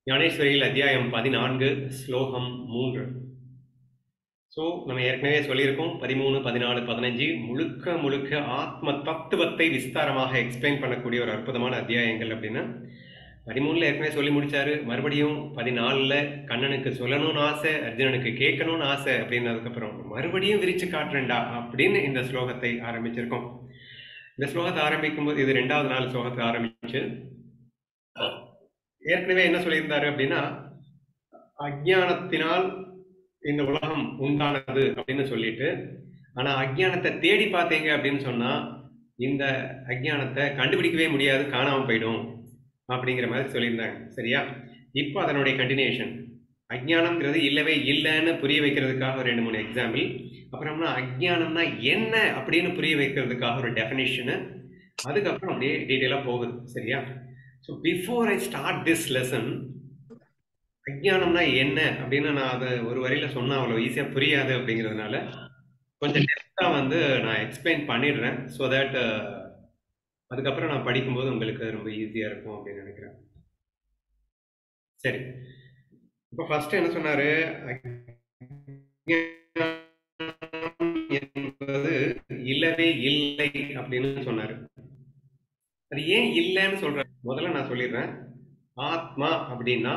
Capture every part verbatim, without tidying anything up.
ஞானேஸ்வரியில் அத்தியாயம் பதினான்கு ஸ்லோகம் மூன்று. ஸோ நம்ம ஏற்கனவே சொல்லியிருக்கோம், பதிமூணு பதினாலு பதினஞ்சு முழுக்க முழுக்க ஆத்ம தத்துவத்தை விஸ்தாரமாக எக்ஸ்பிளைன் பண்ணக்கூடிய ஒரு அற்புதமான அத்தியாயங்கள். அப்படின்னு பதிமூணுல ஏற்கனவே சொல்லி முடிச்சாரு. மறுபடியும் பதினாலுல கண்ணனுக்கு சொல்லணும்னு ஆசை, அர்ஜுனனுக்கு கேட்கணும்னு ஆசை அப்படின்னதுக்கப்புறம் மறுபடியும் விரிச்சு காட்டுறேன்டா அப்படின்னு இந்த ஸ்லோகத்தை ஆரம்பிச்சிருக்கோம். இந்த ஸ்லோகத்தை ஆரம்பிக்கும் போது இது ரெண்டாவது நாள் ஸ்லோகத்தை ஆரம்பிச்சு ஏற்கனவே என்ன சொல்லியிருந்தாரு அப்படின்னா, அஜ்ஞானத்தினால் இந்த உலகம் உண்டானது அப்படின்னு சொல்லிட்டு, ஆனா அஜ்ஞானத்தை தேடி பார்த்தீங்க அப்படின்னு சொன்னா இந்த அஜ்ஞானத்தை கண்டுபிடிக்கவே முடியாது, காணாம போயிடும் அப்படிங்கிற மாதிரி சொல்லியிருந்தாங்க. சரியா? இப்போ அதனுடைய கண்டினியூஷன். அஜ்ஞானம்ங்கிறது இல்லவே இல்லைன்னு புரிய வைக்கிறதுக்காக ரெண்டு மூணு எக்ஸாம்பிள், அப்புறம்னா அஜ்ஞானம்னா என்ன அப்படின்னு புரிய வைக்கிறதுக்காக ஒரு டெஃபினிஷனு, அதுக்கப்புறம் அப்படியே டீட்டெயிலாக போகுது. சரியா? So before I start this lesson, அஜ்ஞானம்னா என்ன அப்படின்னு நான் அதை ஒரு வரையில சொன்னா அவ்வளோ ஈஸியாக புரியாது. அப்படிங்கிறதுனால கொஞ்சம் டெப்த்தாக வந்து நான் எக்ஸ்பிளைன் பண்ணிடுறேன். ஸோ தட் அதுக்கப்புறம் நான் படிக்கும்போது உங்களுக்கு ரொம்ப ஈஸியாக இருக்கும் அப்படின்னு நினைக்கிறேன். சரி, இப்போ ஃபர்ஸ்ட் என்ன சொன்னாரு? என்பது இல்லவே இல்லை அப்படின்னு சொன்னாரு. அது ஏன் இல்லைன்னு சொல்ற? முதல்ல நான் சொல்லிடுறேன். ஆத்மா அப்படின்னா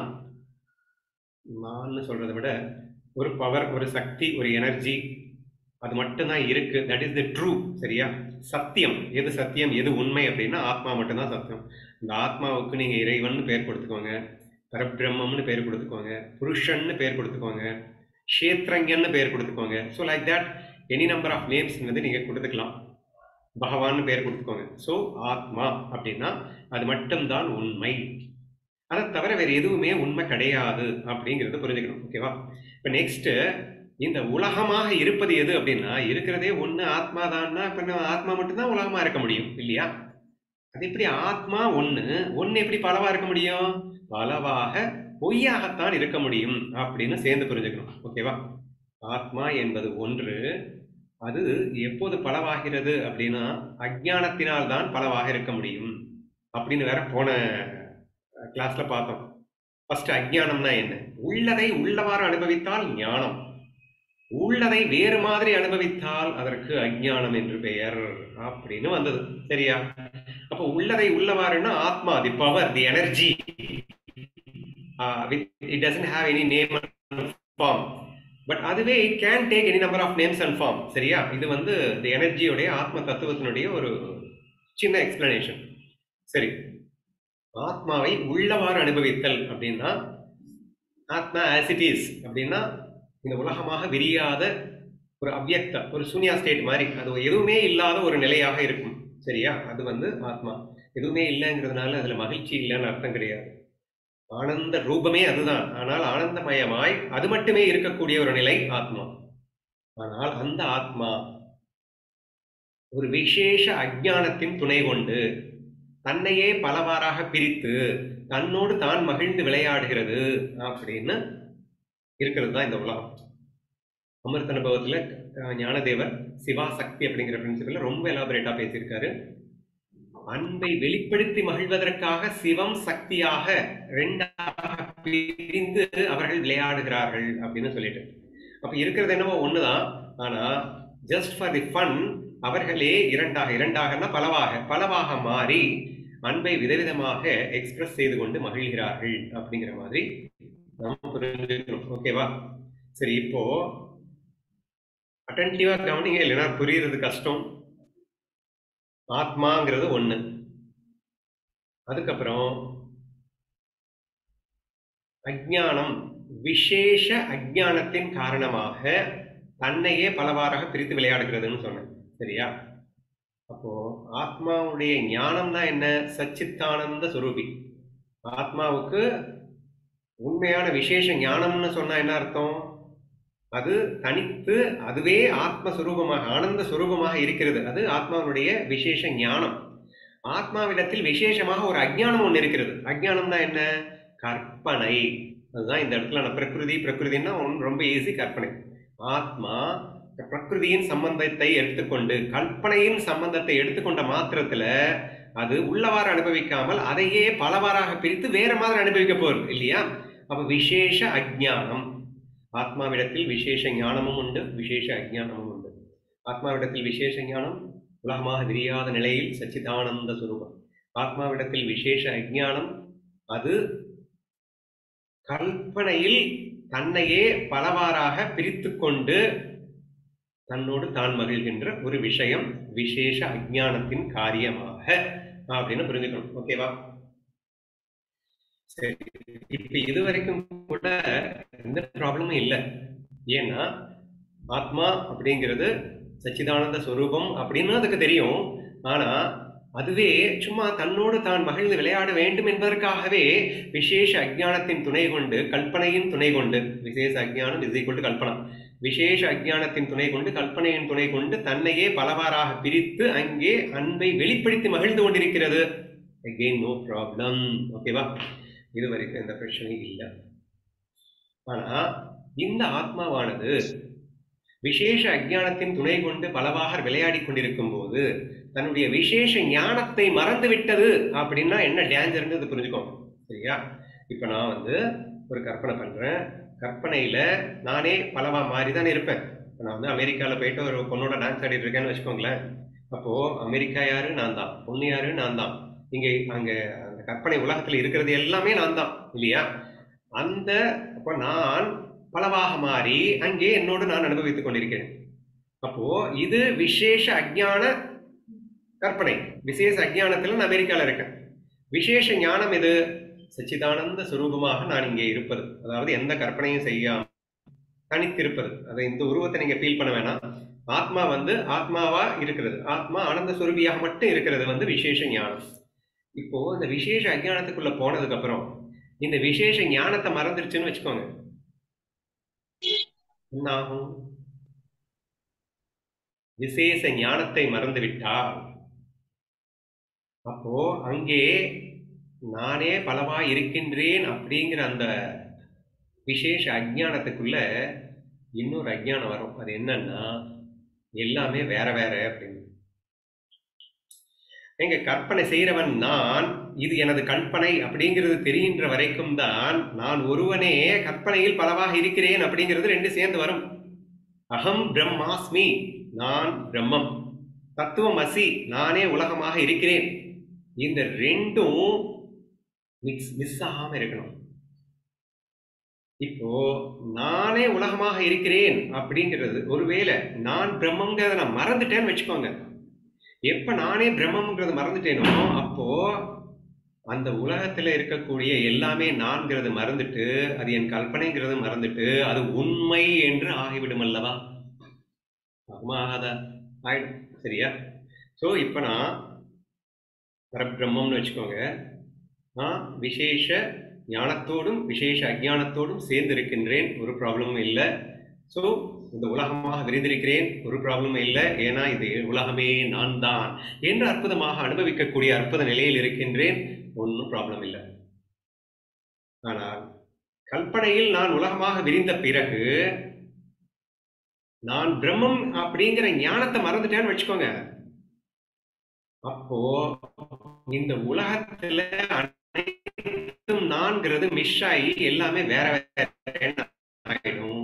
நான் சொல்றதை விட ஒரு பவர், ஒரு சக்தி, ஒரு எனர்ஜி, அது மட்டும்தான் இருக்கு. That is the true. சரியா? சத்தியம் எது சத்தியம், எது உண்மை அப்படின்னா ஆத்மா மட்டும்தான் சத்தியம். இந்த ஆத்மாவுக்கு நீங்க இறைவன் பேர் கொடுத்துக்கோங்க, பரபிரம்மம்னு பேர் கொடுத்துக்கோங்க, புருஷன்னு பேர் கொடுத்துக்கோங்க, க்ஷேத்ரங்கன்னு பேர் கொடுத்துக்கோங்க. So like that any number of names வந்து நீங்க கொடுத்துக்கலாம். பகவான் பேர் கொடுத்துக்கோங்க. ஸோ ஆத்மா அப்படின்னா அது மட்டும்தான் உண்மை, அதை தவிர வேற எதுவுமே உண்மை கிடையாது அப்படிங்கிறத புரிஞ்சுக்கணும். ஓகேவா? இப்போ நெக்ஸ்ட், இந்த உலகமாக இருப்பது எது அப்படின்னா, இருக்கிறதே ஒண்ணு ஆத்மா தான்னா, இப்ப ஆத்மா மட்டும்தான் உலகமா இருக்க முடியும் இல்லையா? அது எப்படி ஆத்மா ஒண்ணு, ஒண்ணு எப்படி பலவா இருக்க முடியும்? பலவாக பொய்யாகத்தான் இருக்க முடியும் அப்படின்னு சேர்ந்து புரிஞ்சுக்கணும். ஓகேவா? ஆத்மா என்பது ஒன்று, அது எப்போது பலவாகிறது அப்படின்னா அஜ்ஞானத்தினால் தான் பலவாக இருக்க முடியும் அப்படின்னு வேற போன கிளாஸ்ல பார்த்தோம். ஃபர்ஸ்ட் அஜ்ஞானம்னா என்ன? உள்ளதை உள்ளவாறு அனுபவித்தால் ஞானம், உள்ளதை வேறு மாதிரி அனுபவித்தால் அதற்கு அஜ்ஞானம் என்று பெயர் அப்படின்னு வந்தது. சரியா? அப்ப உள்ளதை உள்ளவாறுன்னா ஆத்மா, the power, the energy, it doesn't have any name and form, but அதுவே it can take any number of names and form. சரியா? இது வந்து தி எனர்ஜியோடைய, ஆத்ம தத்துவத்தினுடைய ஒரு சின்ன எக்ஸ்பிளனேஷன். சரி, ஆத்மாவை உள்ளவாறு அனுபவித்தல் அப்படின்னா, ஆத்மா ஆஸ் இட் இஸ் அப்படின்னா இந்த உலகமாக விரியாத ஒரு அவ்யக்த, ஒரு சூன்யா ஸ்டேட் மாதிரி, அது எதுவுமே இல்லாத ஒரு நிலையாக இருக்கும். சரியா? அது வந்து ஆத்மா. எதுவுமே இல்லைங்கிறதுனால அதுல மகிழ்ச்சி இல்லைன்னு அர்த்தம் கிடையாது. ஆனந்த ரூபமே அதுதான். ஆனால் ஆனந்தமயமாய் அது மட்டுமே இருக்கக்கூடிய ஒரு நிலை ஆத்மா. ஆனால் அந்த ஆத்மா ஒரு விசேஷ அஜ்ஞானத்தின் துணை கொண்டு தன்னையே பலவாறாக பிரித்து தன்னோடு தான் மகிழ்ந்து விளையாடுகிறது அப்படின்னு இருக்கிறது தான் இந்த உலகம். அமிர்த அனுபவத்துல ஞானதேவர் சிவா சக்தி அப்படிங்கிற பிரின்சிபல்ல ரொம்ப எலாபரேட்டா பேசியிருக்காரு. அன்பை வெளிப்படுத்தி மகிழ்வதற்காக சிவம் சக்தியாக ரெண்டாக பிரிந்து அவர்கள் விளையாடுகிறார்கள் அப்படின்னு சொல்லிட்டு, அப்ப இருக்கிறது என்னவோ ஒண்ணுதான். ஆனா ஜஸ்ட் ஃபார் தி ஃபன் அவர்களே இரண்டாக, இரண்டாகனா பலவாக, பலவாக மாறி அன்பை விதவிதமாக எக்ஸ்பிரஸ் செய்து கொண்டு மகிழ்கிறார்கள் அப்படிங்கிற மாதிரி நாம் புரிஞ்சுக்கணும். ஓகேவா? சரி, இப்போ அட்டென்டிவா கவனிங்க, இல்லைன்னா புரியுறது கஷ்டம். ஆத்மாங்கிறது ஒண்ணு, அதுக்கப்புறம் அஜ்ஞானம், விசேஷ அஜ்ஞானத்தின் காரணமாக தன்னையே பலவாறாக பிரித்து விளையாடுகிறதுன்னு சொன்னேன். சரியா? அப்போ ஆத்மாவுடைய ஞானம்னா என்ன? சச்சித்தானந்த சுரூபி. ஆத்மாவுக்கு உண்மையான விசேஷ ஞானம்னு சொன்னா என்ன அர்த்தம்? அது தனித்து அதுவே ஆத்மஸ்வரூபமாக, ஆனந்த சுரூபமாக இருக்கிறது. அது ஆத்மாவுடைய விசேஷ ஞானம். ஆத்மாவிடத்தில் விசேஷமாக ஒரு அஜ்ஞானம் ஒன்று இருக்கிறது. அஜ்ஞானம்னா என்ன? கற்பனை. அதுதான் இந்த இடத்துல நான் பிரகிருதி, பிரகிருதினா ரொம்ப ஈஸி, கற்பனை. ஆத்மா பிரகிருதியின் சம்பந்தத்தை எடுத்துக்கொண்டு, கற்பனையின் சம்பந்தத்தை எடுத்துக்கொண்ட மாத்திரத்துல அது உள்ளவாறு அனுபவிக்காமல் அதையே பலவாறாக பிரித்து வேற மாதிரி அனுபவிக்க போறது இல்லையா? அப்ப விசேஷ அஜ்ஞானம், ஆத்மாவிடத்தில் விசேஷ ஞானமும் உண்டு, விசேஷ அஜ்ஞானமும் உண்டு. ஆத்மாவிடத்தில் விசேஷ ஞானம் உலகமாக விரியாத நிலையில் சச்சிதானந்த சுரூபம். ஆத்மாவிடத்தில் விசேஷ அஜ்ஞானம் அது கல்பனையில் தன்னையே பலவாறாக பிரித்து கொண்டு தன்னோடு தான் மகிழ்கின்ற ஒரு விஷயம் விசேஷ அஜ்ஞானத்தின் காரியமாக அப்படின்னு புரிஞ்சுக்கணும். ஓகேவா? சரி, இப்ப இதுவரைக்கும் கூட எந்த ப்ராப்ளமும் இல்லை. ஏன்னா ஆத்மா அப்படிங்கிறது சச்சிதானந்த ஸ்வரூபம் அப்படின்னு அதுக்கு தெரியும். ஆனா அதுவே சும்மா தன்னோடு தான் மகிழ்ந்து விளையாட வேண்டும் என்பதற்காகவே விசேஷ அஜ்ஞானத்தின் துணை கொண்டு, கல்பனையின் துணை கொண்டு, விசேஷ அஜ்ஞானம் இதை கொண்டு கல்பனா, விசேஷ அஜ்ஞானத்தின் துணை கொண்டு கல்பனையின் துணை கொண்டு தன்னையே பலவாறாக பிரித்து அங்கே அன்பை வெளிப்படுத்தி மகிழ்ந்து கொண்டிருக்கிறது. Again no problem. ஓகேவா? இது வரைக்கும் எந்த பிரச்சனையும் இல்லை. ஆனா இந்த ஆத்மாவானது விசேஷ அஜ்ஞானத்தின் துணை கொண்டு பலவாக விளையாடி கொண்டிருக்கும் போது தன்னுடைய விசேஷ ஞானத்தை மறந்து விட்டது அப்படின்னா என்ன டேஞ்சர்னு புரிஞ்சுக்கோங்க. சரியா? இப்ப நான் வந்து ஒரு கற்பனை பண்றேன். கற்பனையில நானே பலவா மாறிதான் இருப்பேன். நான் வந்து அமெரிக்கால போயிட்டு ஒரு பொண்ணோட டான்ஸ் ஆடிட்டு இருக்கேன்னு வச்சுக்கோங்களேன். அப்போ அமெரிக்கா யாரு? நான் தான். பொண்ணு யாரு? நான் தான். இங்க அங்க அந்த கற்பனை உலகத்துல இருக்கிறது எல்லாமே நான் தான் இல்லையா? அந்த அப்ப நான் பலவாக மாறி அங்கே என்னோடு நான் அனுபவித்துக் கொண்டிருக்கிறேன். அப்போ இது விசேஷ அஜ்ஞான கற்பனை. விசேஷ அஜ்ஞானத்துல நான் அமெரிக்கால இருக்கேன். விசேஷ ஞானம் இது சச்சிதானந்த சுரூபமாக நான் இங்கே இருப்பது, அதாவது எந்த கற்பனையும் செய்யாம தனித்திருப்பது. அதை இந்த உருவத்தை நீங்க ஃபீல் பண்ண வேணாம். ஆத்மா வந்து ஆத்மாவா இருக்கிறது, ஆத்மா ஆனந்த சுரூபியாக மட்டும் இருக்கிறது வந்து விசேஷ ஞானம். இப்போ இந்த விசேஷ அஜ்ஞானத்துக்குள்ள போனதுக்கு அப்புறம் இந்த விசேஷ ஞானத்தை மறந்துருச்சுன்னு வச்சுக்கோங்க, என்ன ஆகும்? விசேஷ ஞானத்தை மறந்து விட்டால் அப்போ அங்கே நானே பலவா இருக்கின்றேன் அப்படிங்கிற அந்த விசேஷ அஜ்ஞானத்துக்குள்ள இன்னொரு அஜ்ஞானம் வரும். அது என்னன்னா எல்லாமே வேற வேற அப்படின்னு. எங்க கற்பனை செய்யறவன் நான், இது எனது கற்பனை அப்படிங்கிறது தெரிகின்ற வரைக்கும் தான் நான் ஒருவனே கற்பனையில் பலவாக இருக்கிறேன் அப்படிங்கிறது ரெண்டு சேர்ந்து வரும். அகம் பிரம்மாஸ்மி, நான் பிரம்மம். தத்துவம் அசி, நானே உலகமாக இருக்கிறேன். இந்த ரெண்டும் மிக்ஸ் மிஸ் ஆகாம இருக்கணும். இப்போ நானே உலகமாக இருக்கிறேன் அப்படிங்கிறது, ஒருவேளை நான் பிரம்மங்கிறத நான் மறந்துட்டேன்னு வச்சுக்கோங்க. எப்ப நானே பிரம்மங்கிறத மறந்துட்டேனோ அப்போ அந்த உலகத்துல இருக்கக்கூடிய எல்லாமே நான்கிறது மறந்துட்டு, அது என் கல்பனைங்கிறது மறந்துட்டு அது உண்மை என்று ஆகிவிடும் அல்லவா? ஆகுமா ஆகாதா? ஆயிடும். சரியா? சோ இப்ப நான் பரபிரம்மம்னு வச்சுக்கோங்க. நான் விசேஷ ஞானத்தோடும் விசேஷ அஜ்ஞானத்தோடும் சேர்ந்து இருக்கின்றேன், ஒரு ப்ராப்ளமும் இல்லை. ஸோ இந்த உலகமாக விரிந்திருக்கிறேன், ஒரு ப்ராப்ளமும் இல்லை. ஏன்னா இது உலகமே நான் தான் என்று அற்புதமாக அனுபவிக்கக்கூடிய அற்புத நிலையில் இருக்கின்றேன், ஒன்றும் ப்ராப்ளம் இல்லை. ஆனால் கல்பனையில் நான் உலகமாக விரிந்த பிறகு நான் பிரம்மம் அப்படிங்கிற ஞானத்தை மறந்துட்டேன்னு வச்சுக்கோங்க. அப்போ இந்த உலகத்துல அனைத்தும் நான்கிறது மிஸ் ஆகி எல்லாமே வேற வேற ஆயிடும்.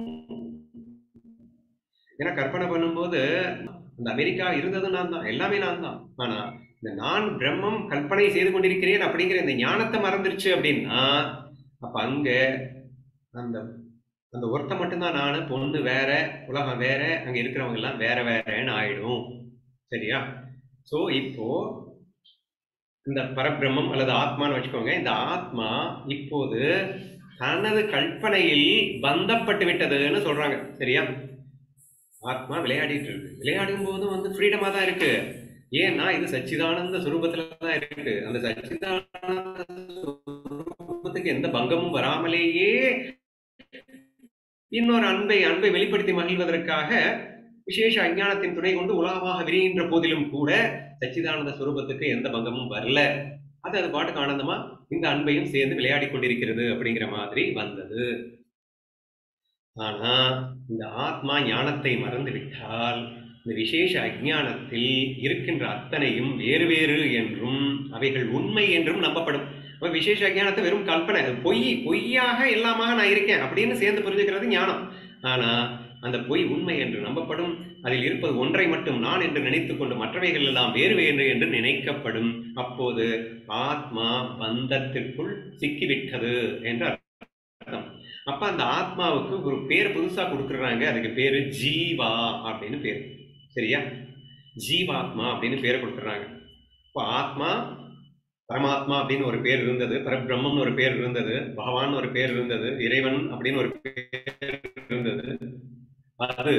ஏன்னா கற்பனை பண்ணும்போது அந்த அமெரிக்கா இருந்தது நான் தான், எல்லாமே நான் தான். ஆனா இந்த நான் பிரம்மம் கற்பனை செய்து கொண்டிருக்கிறேன் அப்படிங்கிற இந்த ஞானத்தை மறந்துருச்சு அப்படின்னா அப்ப அங்க அந்த அந்த ஒருத்த மட்டும்தான் நானு, பொண்ணு வேற, உலகம் வேற, அங்க இருக்கிறவங்க எல்லாம் வேற வேறன்னு ஆயிடும். சரியா? சோ இப்போ இந்த பரபிரம்மம் அல்லது ஆத்மான்னு வச்சுக்கோங்க. இந்த ஆத்மா இப்போது தனது கல்பனையில் பந்தப்பட்டு விட்டதுன்னு சொல்றாங்க. சரியா? ஆத்மா விளையாடிட்டு இருக்கு. விளையாடும் போது வந்து ஃப்ரீடமா தான் இருக்கு. ஏன்னா இது சச்சிதானந்த சுரூபத்துல தான் இருக்கு. அந்த சச்சிதானந்த சுரூபத்துக்கு எந்த பங்கமும் வராமலேயே இன்னொரு அன்பை அன்பை வெளிப்படுத்தி மகிழ்வதற்காக விசேஷ அஞ்ஞானத்தின் துணை கொண்டு உலகமாக விரிகின்ற போதிலும் கூட சச்சிதானந்த சுரூபத்துக்கு எந்த பங்கமும் வரல. அது அது பாட்டுக்கு ஆனந்தமா இந்த அன்பையும் சேர்ந்து விளையாடி கொண்டிருக்கிறது அப்படிங்கிற மாதிரி வந்தது. ஆனா இந்த ஆத்மா ஞானத்தை மறந்து விட்டால் இந்த விசேஷ அஜ்ஞானத்தில் இருக்கின்ற அத்தனையும் வேறு வேறு என்றும் அவைகள் உண்மை என்றும் நம்பப்படும். விசேஷ அஜ்ஞானத்தை வெறும் கல்பனை, பொய், பொய்யாக எல்லாமாக நான் இருக்கேன் அப்படின்னு சேர்ந்து புரிஞ்சுக்கிறது ஞானம். ஆனா அந்த பொய் உண்மை என்று நம்பப்படும். அதில் இருப்பது ஒன்றை மட்டும் நான் என்று நினைத்துக் கொண்டு மற்றவைகள் எல்லாம் வேறு வேறு என்று நினைக்கப்படும். அப்போது ஆத்மா பந்தத்திற்குள் சிக்கிவிட்டது என்ற அர்த்தம். அப்ப அந்த ஆத்மாவுக்கு ஒரு பேர் புதுசா கொடுக்குறாங்க. அதுக்கு பேரு ஜீவா அப்படின்னு பேரு. சரியா? ஜீவாத்மா அப்படின்னு பேரை கொடுத்துறாங்க. இப்போ ஆத்மா, பரமாத்மா அப்படின்னு ஒரு பேர் இருந்தது, பரபிரம்மம்னு ஒரு பேர் இருந்தது, பகவான் ஒரு பேர் இருந்தது, இறைவன் அப்படின்னு ஒரு பேர் இருந்தது. அது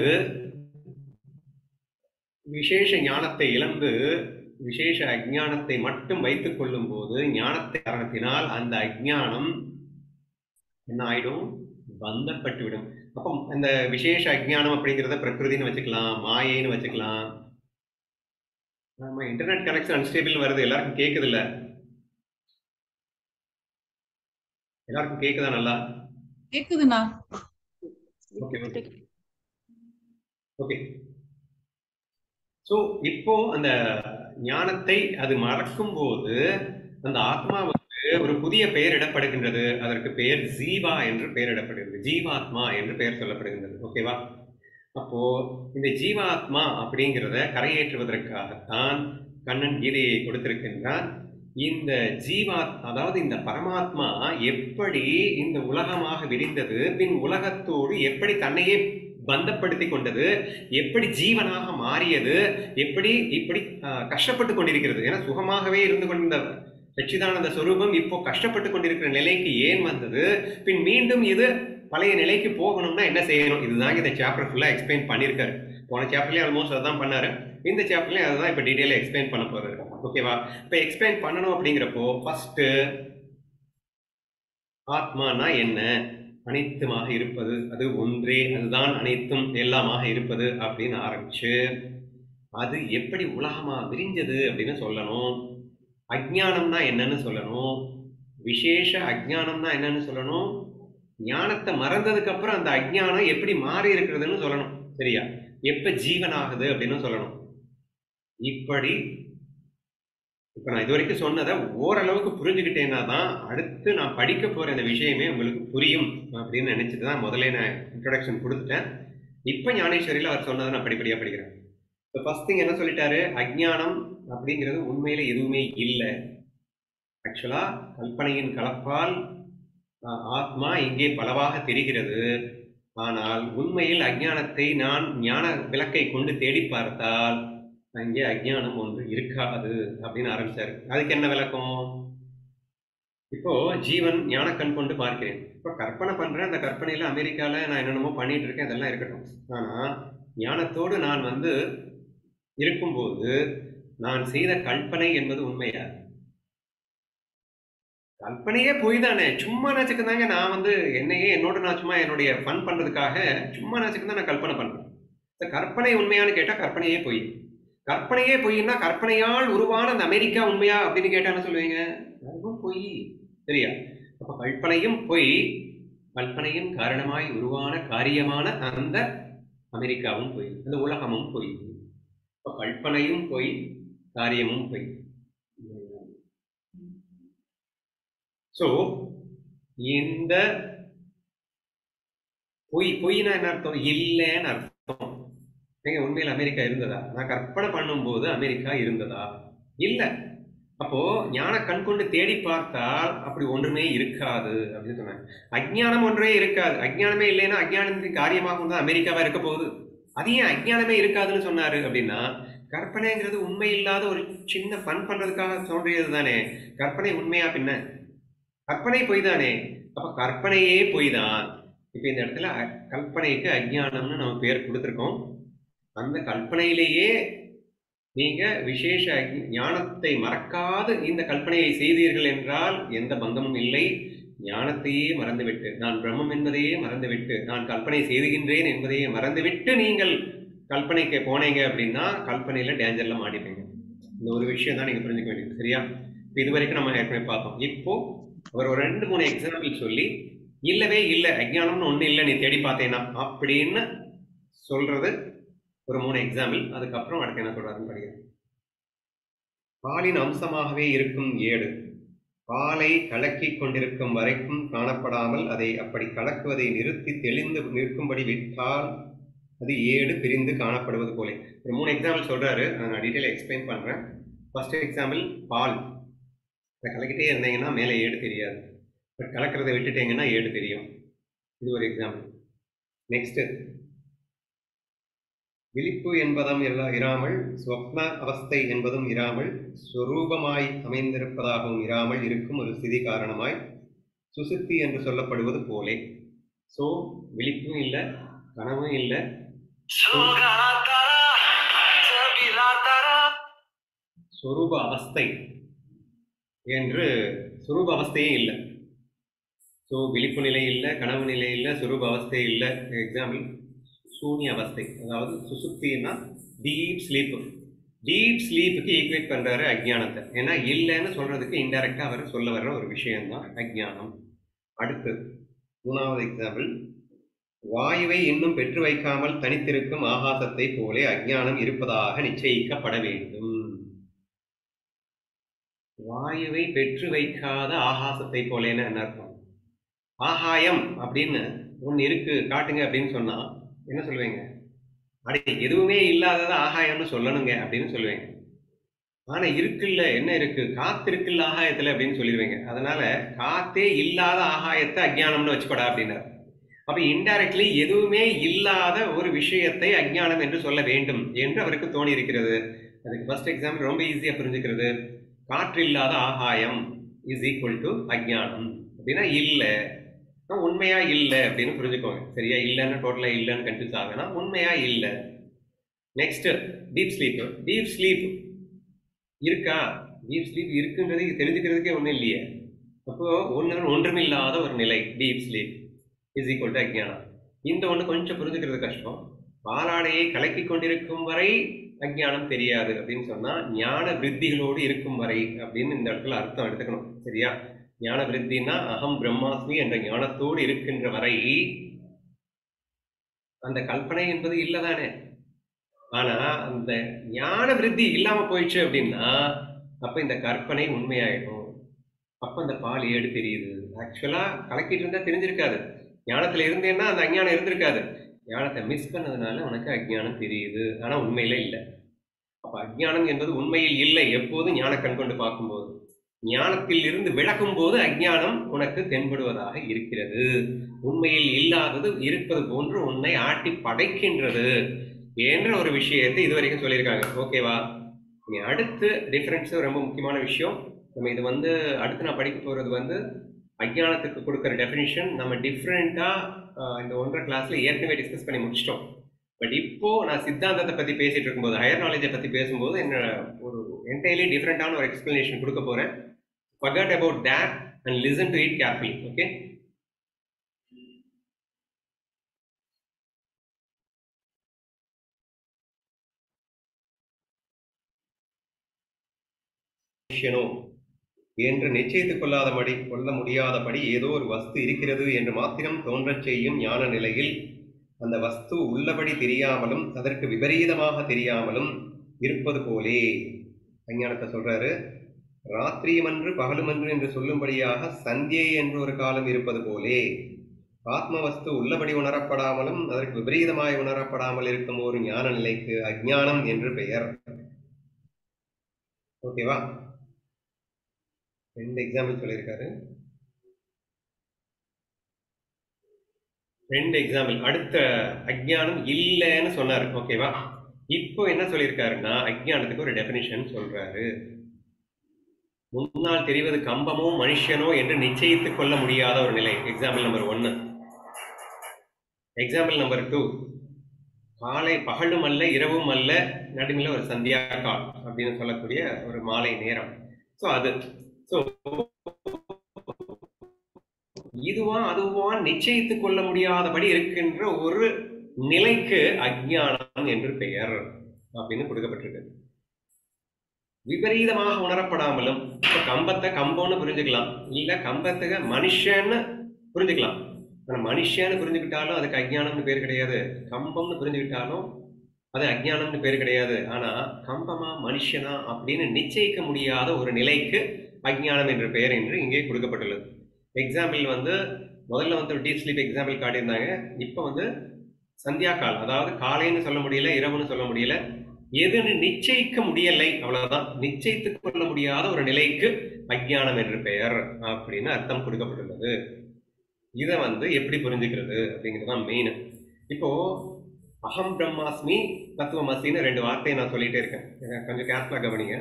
விசேஷ ஞானத்தை இழந்து விசேஷ அஜ்ஞானத்தை மட்டும் வைத்துக் கொள்ளும் போது ஞானத்தை காரணத்தினால் அந்த அஜ்ஞானம் என்ன ஆயிடும்? பந்தப்பட்டு விடும். அப்போ அந்த விசேஷ அஜ்ஞானம் அப்படிங்கிறத பிரகிருதின்னு வச்சுக்கலாம், மாயைன்னு வச்சுக்கலாம். நம்ம இன்டர்நெட் கனெக்ஷன் அன்ஸ்டேபிள் வருது. எல்லாருக்கும் கேக்குது இல்ல? எல்லாருக்கும் கேக்குதா? நல்லா கேக்குதுண்ணா. Okay okay okay. ஸோ இப்போ அந்த ஞானத்தை அது மறக்கும் போது அந்த ஆத்மாவுக்கு ஒரு புதிய பெயர் இடப்படுகின்றது. அதற்கு பெயர் ஜீவா என்று பெயரிடப்படுகிறது, ஜீவாத்மா என்று பெயர் சொல்லப்படுகின்றது. ஓகேவா? அப்போ இந்த ஜீவாத்மா அப்படிங்கிறத கரையேற்றுவதற்காகத்தான் கண்ணன் கீதையை கொடுத்திருக்கின்றான். இந்த ஜீவா, அதாவது இந்த பரமாத்மா எப்படி இந்த உலகமாக விரிந்தது, பின் உலகத்தோடு எப்படி தன்னையே பந்தப்படுத்தி கொண்டது, எப்படி ஜீவனாக மாறியது, எப்படி இப்படி கஷ்டப்பட்டு கொண்டிருக்கிறது. ஏன்னா சுகமாகவே இருந்து கொண்டிருந்த சச்சிதானந்த ஸ்வரூபம் இப்போ கஷ்டப்பட்டு கொண்டிருக்கிற நிலைக்கு ஏன் வந்தது, பின் மீண்டும் இது பழைய நிலைக்கு போகணும்னா என்ன செய்யணும், இதுதாங்க இந்த சாப்டர் ஃபுல்லாக எக்ஸ்பிளைன் பண்ணியிருக்காரு. போன சாப்டர்லேயே ஆல்மோஸ்ட் அதான் பண்ணாரு, இந்த சாப்டர்லேயும் அதுதான் இப்போ டீட்டெயிலாக எக்ஸ்பிளைன் பண்ண போறாரு. ஓகேவா? இப்போ எக்ஸ்பிளைன் பண்ணணும் அப்படிங்கிறப்போ ஃபர்ஸ்ட் ஆத்மானா என்ன, அனைத்துமாக இருப்பது, அது ஒன்றே, அதுதான் அனைத்தும் எல்லாமாக இருப்பது அப்படின்னு ஆரம்பிச்சு அது எப்படி உலகமா விரிஞ்சது அப்படின்னு சொல்லணும். அஜ்ஞானம்னா என்னன்னு சொல்லணும். விசேஷ அஜ்ஞானம்னா என்னன்னு சொல்லணும். ஞானத்தை மறந்ததுக்கு அப்புறம் அந்த அஜ்ஞானம் எப்படி மாறி இருக்கிறதுன்னு சொல்லணும். சரியா? எப்ப ஜீவன் ஆகுது அப்படின்னு சொல்லணும். இப்படி இப்ப நான் இது வரைக்கும் சொன்னதை ஓரளவுக்கு புரிஞ்சுக்கிட்டேன்னா தான் அடுத்து நான் படிக்க போற இந்த விஷயமே உங்களுக்கு புரியும் அப்படின்னு நினைச்சிட்டு தான் முதல்ல நான் இன்ட்ரோடக்ஷன் கொடுத்துட்டேன். இப்ப ஞானேஸ்வரியில் அவர் சொன்னதை நான் படிப்படியா படிக்கிறேன். இப்போ ஃபர்ஸ்ட் திங் என்ன சொல்லிட்டாரு, அஜ்ஞானம் அப்படிங்கிறது உண்மையில எதுவுமே இல்லை. ஆக்சுவலா கல்பனையின் கலப்பால் ஆத்மா இங்கே பலவாக தெரிகிறது. ஆனால் உண்மையில் அஜ்ஞானத்தை நான் ஞான விளக்கை கொண்டு தேடி பார்த்தால் அங்கே அஜ்ஞானம் ஒன்று இருக்காது அப்படின்னு ஆரம்பிச்சாரு. அதுக்கு என்ன விளக்கம்? இப்போ ஜீவன் ஞான கண் கொண்டு பார்க்கிறேன், இப்போ கற்பனை பண்றேன், அந்த கற்பனையில அமெரிக்கால நான் என்னென்னமோ பண்ணிட்டு இருக்கேன், இதெல்லாம் இருக்கட்டும். ஆனா ஞானத்தோடு நான் வந்து இருக்கும்போது நான் செய்த கல்பனை என்பது உண்மையா? கல்பனையே போய் தானே, சும்மா நாச்சுக்கு தாங்க நான் வந்து என்னையே என்னோட நான் சும்மா என்னுடைய ஃபன் பண்றதுக்காக சும்மா நாச்சுக்கு தான் நான் கல்பனை பண்றேன். இந்த கற்பனை உண்மையானு கேட்டா கற்பனையே போய். கற்பனையே பொய்னா கற்பனையால் உருவான அந்த அமெரிக்கா உண்மையா அப்படின்னு கேட்டா என்ன சொல்லுவீங்க? அதுவும் பொய். சரியா? அப்ப கல்பனையும் பொய், கல்பனையின் காரணமாய் உருவான காரியமான அந்த அமெரிக்காவும் பொய், அந்த உலகமும் பொய். இப்ப கல்பனையும் பொய், காரியமும் பொய். சோ இந்த பொய், பொய்னா என்ன அர்த்தம்? இல்லைன்னு அர்த்தம். நீங்க உண்மையில் அமெரிக்கா இருந்ததா? நான் கற்பனை பண்ணும் போது அமெரிக்கா இருந்ததா? இல்ல. அப்போ ஞான கண் கொண்டு தேடி பார்த்தால் அப்படி ஒன்றுமே இருக்காது அப்படின்னு சொன்னாங்க. அஜ்ஞானம் ஒன்றே இருக்காது. அஜ்ஞானமே இல்லைன்னா அஜ்ஞானத்தின் காரியமாக தான் அமெரிக்காவா இருக்க போகுது. அது ஏன் அஜ்ஞானமே இருக்காதுன்னு சொன்னாரு அப்படின்னா, கற்பனைங்கிறது உண்மை இல்லாத ஒரு சின்ன ஃபன் பண்றதுக்காக தோன்றியது தானே. கற்பனை உண்மையா? பின்ன கற்பனை பொய் தானே. அப்ப கற்பனையே பொய் தான். இப்ப இந்த இடத்துல கற்பனைக்கு அஜ்ஞானம்னு நம்ம பேர் கொடுத்துருக்கோம். அந்த கல்பனையிலேயே நீங்க விசேஷ ஞானத்தை மறக்காது இந்த கல்பனையை செய்தீர்கள் என்றால் எந்த பந்தமும் இல்லை. ஞானத்தையே மறந்துவிட்டு, நான் பிரம்மம் என்பதையே மறந்துவிட்டு, நான் கல்பனை செய்துகின்றேன் என்பதையே மறந்துவிட்டு நீங்கள் கல்பனைக்கு போனீங்க அப்படின்னா கல்பனையில டேஞ்சர்ல மாட்டிப்பீங்க. இந்த ஒரு விஷயம் தான் நீங்க புரிஞ்சுக்க வேண்டியது. சரியா? இது வரைக்கும் நம்ம ஏற்கனவே பார்த்தோம். இப்போ ஒரு ஒரு ரெண்டு மூணு எக்ஸாம்பிள் சொல்லி இல்லவே இல்லை அஜ்ஞானம்னு ஒண்ணு இல்லை நீ தேடி பார்த்தேன்னா அப்படின்னு சொல்றது ஒரு மூணு எக்ஸாம்பிள், அதுக்கப்புறம் அடுத்து என்ன சொல்றாருன்னு படிக்கிறேன். பாலின் அம்சமாகவே இருக்கும் ஏடு பாலை கலக்கிக் கொண்டிருக்கும் வரைக்கும் காணப்படாமல் அதை அப்படி கலக்குவதை நிறுத்தி தெளிந்து நிற்கும்படி விட்டால் அது ஏடு பிரிந்து காணப்படுவது போலே. ஒரு மூணு எக்ஸாம்பிள் சொல்றாரு, நான் டீட்டெயில் எக்ஸ்பிளைன் பண்றேன். ஃபர்ஸ்ட் எக்ஸாம்பிள், பால் அதை கலக்கிட்டே இருந்தீங்கன்னா மேலே ஏடு தெரியாது, பட் கலக்கிறதை விட்டுட்டீங்கன்னா ஏடு தெரியும். இது ஒரு எக்ஸாம்பிள். நெக்ஸ்ட், விழிப்பு என்பதும் இராமல் ஸ்வப்ன அவஸ்தை என்பதும் இராமல் ஸ்வரூபமாய் அமைந்திருப்பதாகவும் இராமல் இருக்கும் ஒரு ஸ்திதி காரணமாய் சுசுப்தி என்று சொல்லப்படுவது போலே. ஸோ விழிப்பும் இல்லை, கனவும் இல்லை, ஸ்வரூப அவஸ்தை என்று சுரூப அவஸ்தையே இல்லை. ஸோ விழிப்பு நிலை இல்லை, கனவு நிலை இல்லை, சுரூப அவஸ்தை இல்லை. எக்ஸாம்பிள், சூன்ய அவஸ்தை, அதாவது சுசுப்தின்னா டீப் ஸ்லீப்பு. டீப் ஸ்லீப்புக்கு ஈக்குவேட் பண்றாரு அஜ்ஞானத்தை. ஏன்னா இல்லைன்னு சொல்றதுக்கு இன்டைரக்டா அவர் சொல்ல வர்ற ஒரு விஷயம்தான் அஜ்ஞானம். அடுத்து மூணாவது எக்ஸாம்பிள், வாயுவை இன்னும் பெற்று வைக்காமல் தனித்திருக்கும் ஆகாசத்தை போலே அஜ்ஞானம் இருப்பதாக நிச்சயிக்கப்பட வேண்டும். வாயுவை பெற்று வைக்காத ஆகாசத்தை போலேன்னு என்ன அர்த்தம்? ஆகாயம் அப்படின்னு ஒன்று இருக்கு காட்டுங்க அப்படின்னு சொன்னா என்ன சொல்லுவீங்க? அடே எதுவுமே இல்லாதத ஆகாயம்னு சொல்லணுங்க அப்படின்னு சொல்லுவீங்க. ஆனா இருக்குல்ல, என்ன இருக்கு? காத்து இருக்குல்ல ஆகாயத்துல அப்படின்னு சொல்லிடுவீங்க. அதனால காத்தே இல்லாத ஆகாயத்தை அஜ்ஞானம்னு வச்சுக்கூடா அப்படின்னாரு. அப்ப இன்டைரக்ட்லி எதுவுமே இல்லாத ஒரு விஷயத்தை அஜ்ஞானம் என்று சொல்ல வேண்டும் என்று அவருக்கு தோணி இருக்கிறது. அதுக்கு ஃபர்ஸ்ட் எக்ஸாம்பிள் ரொம்ப ஈஸியா புரிஞ்சுக்கிறது. காற்று இல்லாத ஆகாயம் இஸ் ஈக்குவல் டு அஜ்ஞானம் அப்படின்னா இல்லை, உண்மையா இல்லை அப்படின்னு புரிஞ்சுக்கோங்க. சரியா? இல்லைன்னு டோட்டலா இல்லைன்னு கன்ஃபியூஸ் ஆகுனா உண்மையா இல்லை. Next, deep sleep. Deep sleep இருக்கா? டீப் ஸ்லீப் இருக்குன்றது தெரிஞ்சுக்கிறதுக்கே ஒன்றும் இல்லையே. அப்போ ஒன்று ஒன்றுமில்லாத ஒரு நிலை deep sleep is equal to அஜ்ஞானம். இந்த ஒன்று கொஞ்சம் புரிஞ்சுக்கிறது கஷ்டம். பாலாடையை கலக்கி கொண்டிருக்கும் வரை அஜ்ஞானம் தெரியாது அப்படின்னு சொன்னா ஞான விருத்திகளோடு இருக்கும் வரை அப்படின்னு இந்த இடத்துல அர்த்தம் எடுத்துக்கணும். சரியா? ஞான விருத்தினா அகம் பிரம்மாஸ்மி என்ற ஞானத்தோடு இருக்கின்ற வரை அந்த கல்பனை என்பது இல்லதானே. ஆனா அந்த ஞான விருத்தி இல்லாம போயிடுச்சு அப்படின்னா அப்ப இந்த கற்பனை உண்மையாயிடும். அப்ப அந்த பால் ஏடு தெரியுது. ஆக்சுவலா கலக்கிட்டு இருந்தா தெரிஞ்சிருக்காது. ஞானத்துல இருந்தேன்னா அந்த அஞ்ஞானம் இருந்திருக்காது. ஞானத்தை மிஸ் பண்ணதுனால உனக்கு அஜ்ஞானம் தெரியுது, ஆனா உண்மையில இல்லை. அப்ப அஜ்ஞானம் என்பது உண்மையில் இல்லை. எப்போதும் ஞான கண் கொண்டு பார்க்கும்போது, ஞானத்தில் இருந்து விளக்கும் போது அஜ்ஞானம் உனக்கு தென்படுவதாக இருக்கிறது. உண்மையில் இல்லாதது இருப்பது போன்று உன்னை ஆட்டி படைக்கின்றது என்ற ஒரு விஷயத்தை இதுவரைக்கும் சொல்லியிருக்காங்க. ஓகேவா? நீ அடுத்து டிஃபரன்ஸ் ரொம்ப முக்கியமான விஷயம். நம்ம இது வந்து அடுத்து நான் படிக்க போறது வந்து அஜ்ஞானத்துக்கு கொடுக்குற டெஃபினிஷன் நம்ம டிஃப்ரெண்டா இந்த ஒன்றரை கிளாஸ்ல ஏற்கனவே டிஸ்கஸ் பண்ணி முடிச்சிட்டோம். பட் இப்போ நான் சித்தாந்தத்தை பத்தி பேசிட்டு இருக்கும்போது, ஹையர் நாலேஜை பத்தி பேசும்போது என்ன ஒரு என்டையர்லி டிஃப்ரெண்டான ஒரு எக்ஸ்பிளனேஷன் கொடுக்க போறேன். Forget about that and listen to it carefully. Okay? என்று நிச்சயித்துக் கொள்ளாதபடி கொள்ள முடியாதபடி ஏதோ ஒரு வஸ்து இருக்கிறது என்று மாத்திரம் தோன்றச் செய்யும் ஞான நிலையில் அந்த வஸ்து உள்ளபடி தெரியாமலும் அதற்கு விபரீதமாக தெரியாமலும் இருப்பது போலே அஞ்ஞானத்தை சொல்றாரு. ராத்திரியமன்று பகலுமன்று என்று சொல்லும்படியாக சந்தியை என்று ஒரு காலம் இருப்பது போலே ஆத்மவஸ்து உள்ளபடி உணரப்படாமலும் அதற்கு விபரீதமாய் உணரப்படாமல் இருக்கும் ஒரு ஞான நிலைக்கு அஜ்ஞானம் என்று பெயர். ஓகேவா? ரெண்டு எக்ஸாம்பிள் சொல்லியிருக்காரு. ரெண்டு எக்ஸாம்பிள். அடுத்த அஜ்ஞானம் இல்லைன்னு சொன்னாரு. ஓகேவா? இப்போ என்ன சொல்லியிருக்காருன்னா அஜ்ஞானத்துக்கு ஒரு டெபினிஷன் சொல்றாரு. முன்னால் தெரிவது கம்பமோ மனுஷனோ என்று நிச்சயித்துக் கொள்ள முடியாத ஒரு நிலை. எக்ஸாம்பிள் நம்பர் ஒன்னு. எக்ஸாம்பிள் நம்பர் டூ, காலை பகலும் அல்ல இரவும் அல்ல, நடுவில் ஒரு சந்தியா கால் அப்படின்னு சொல்லக்கூடிய ஒரு மாலை நேரம். ஸோ அது ஸோ இதுவா அதுவா நிச்சயித்துக் கொள்ள முடியாதபடி இருக்கின்ற ஒரு நிலைக்கு அஜ்ஞானம் என்று பெயர் அப்படின்னு கொடுக்கப்பட்டிருக்கு. விபரீதமாக உணரப்படாமலும், கம்பத்தை கம்பம்னு புரிஞ்சுக்கலாம், இல்ல கம்பத்துக்கு மனுஷன்னு புரிஞ்சுக்கலாம். ஆனா மனுஷன்னு புரிஞ்சுக்கிட்டாலும் அதுக்கு அஜ்ஞானம்னு பேர் கிடையாது. கம்பம்னு புரிஞ்சுக்கிட்டாலும் அது அஜ்ஞானம்னு பேர் கிடையாது. ஆனா கம்பமா மனுஷனா அப்படின்னு நிச்சயிக்க முடியாத ஒரு நிலைக்கு அஜ்ஞானம் என்ற பெயர் என்று இங்கே கொடுக்கப்பட்டுள்ளது. எக்ஸாம்பிள் வந்து முதல்ல வந்து டீப் ஸ்லீப் எக்ஸாம்பிள் காட்டியிருந்தாங்க. இப்போ வந்து சந்தியா கால், அதாவது காலைன்னு சொல்ல முடியல, இரவுன்னு சொல்ல முடியல, எதுன்னு நிச்சயிக்க முடியலை, அவ்வளவுதான். நிச்சயித்துக் கொள்ள முடியாத ஒரு நிலைக்கு அஜ்ஞானம் என்று பெயர் அப்படின்னு அர்த்தம் கொடுக்கப்பட்டுள்ளது. இதை வந்து எப்படி புரிஞ்சுக்கிறது அப்படிங்கிறது தான் மெயின். இப்போ அகம் பிரம்மாஸ்மி தத்துவமசின்னு ரெண்டு வார்த்தையை நான் சொல்லிட்டே இருக்கேன், கொஞ்சம் கேர்ஃபுல்லா கவனிங்க.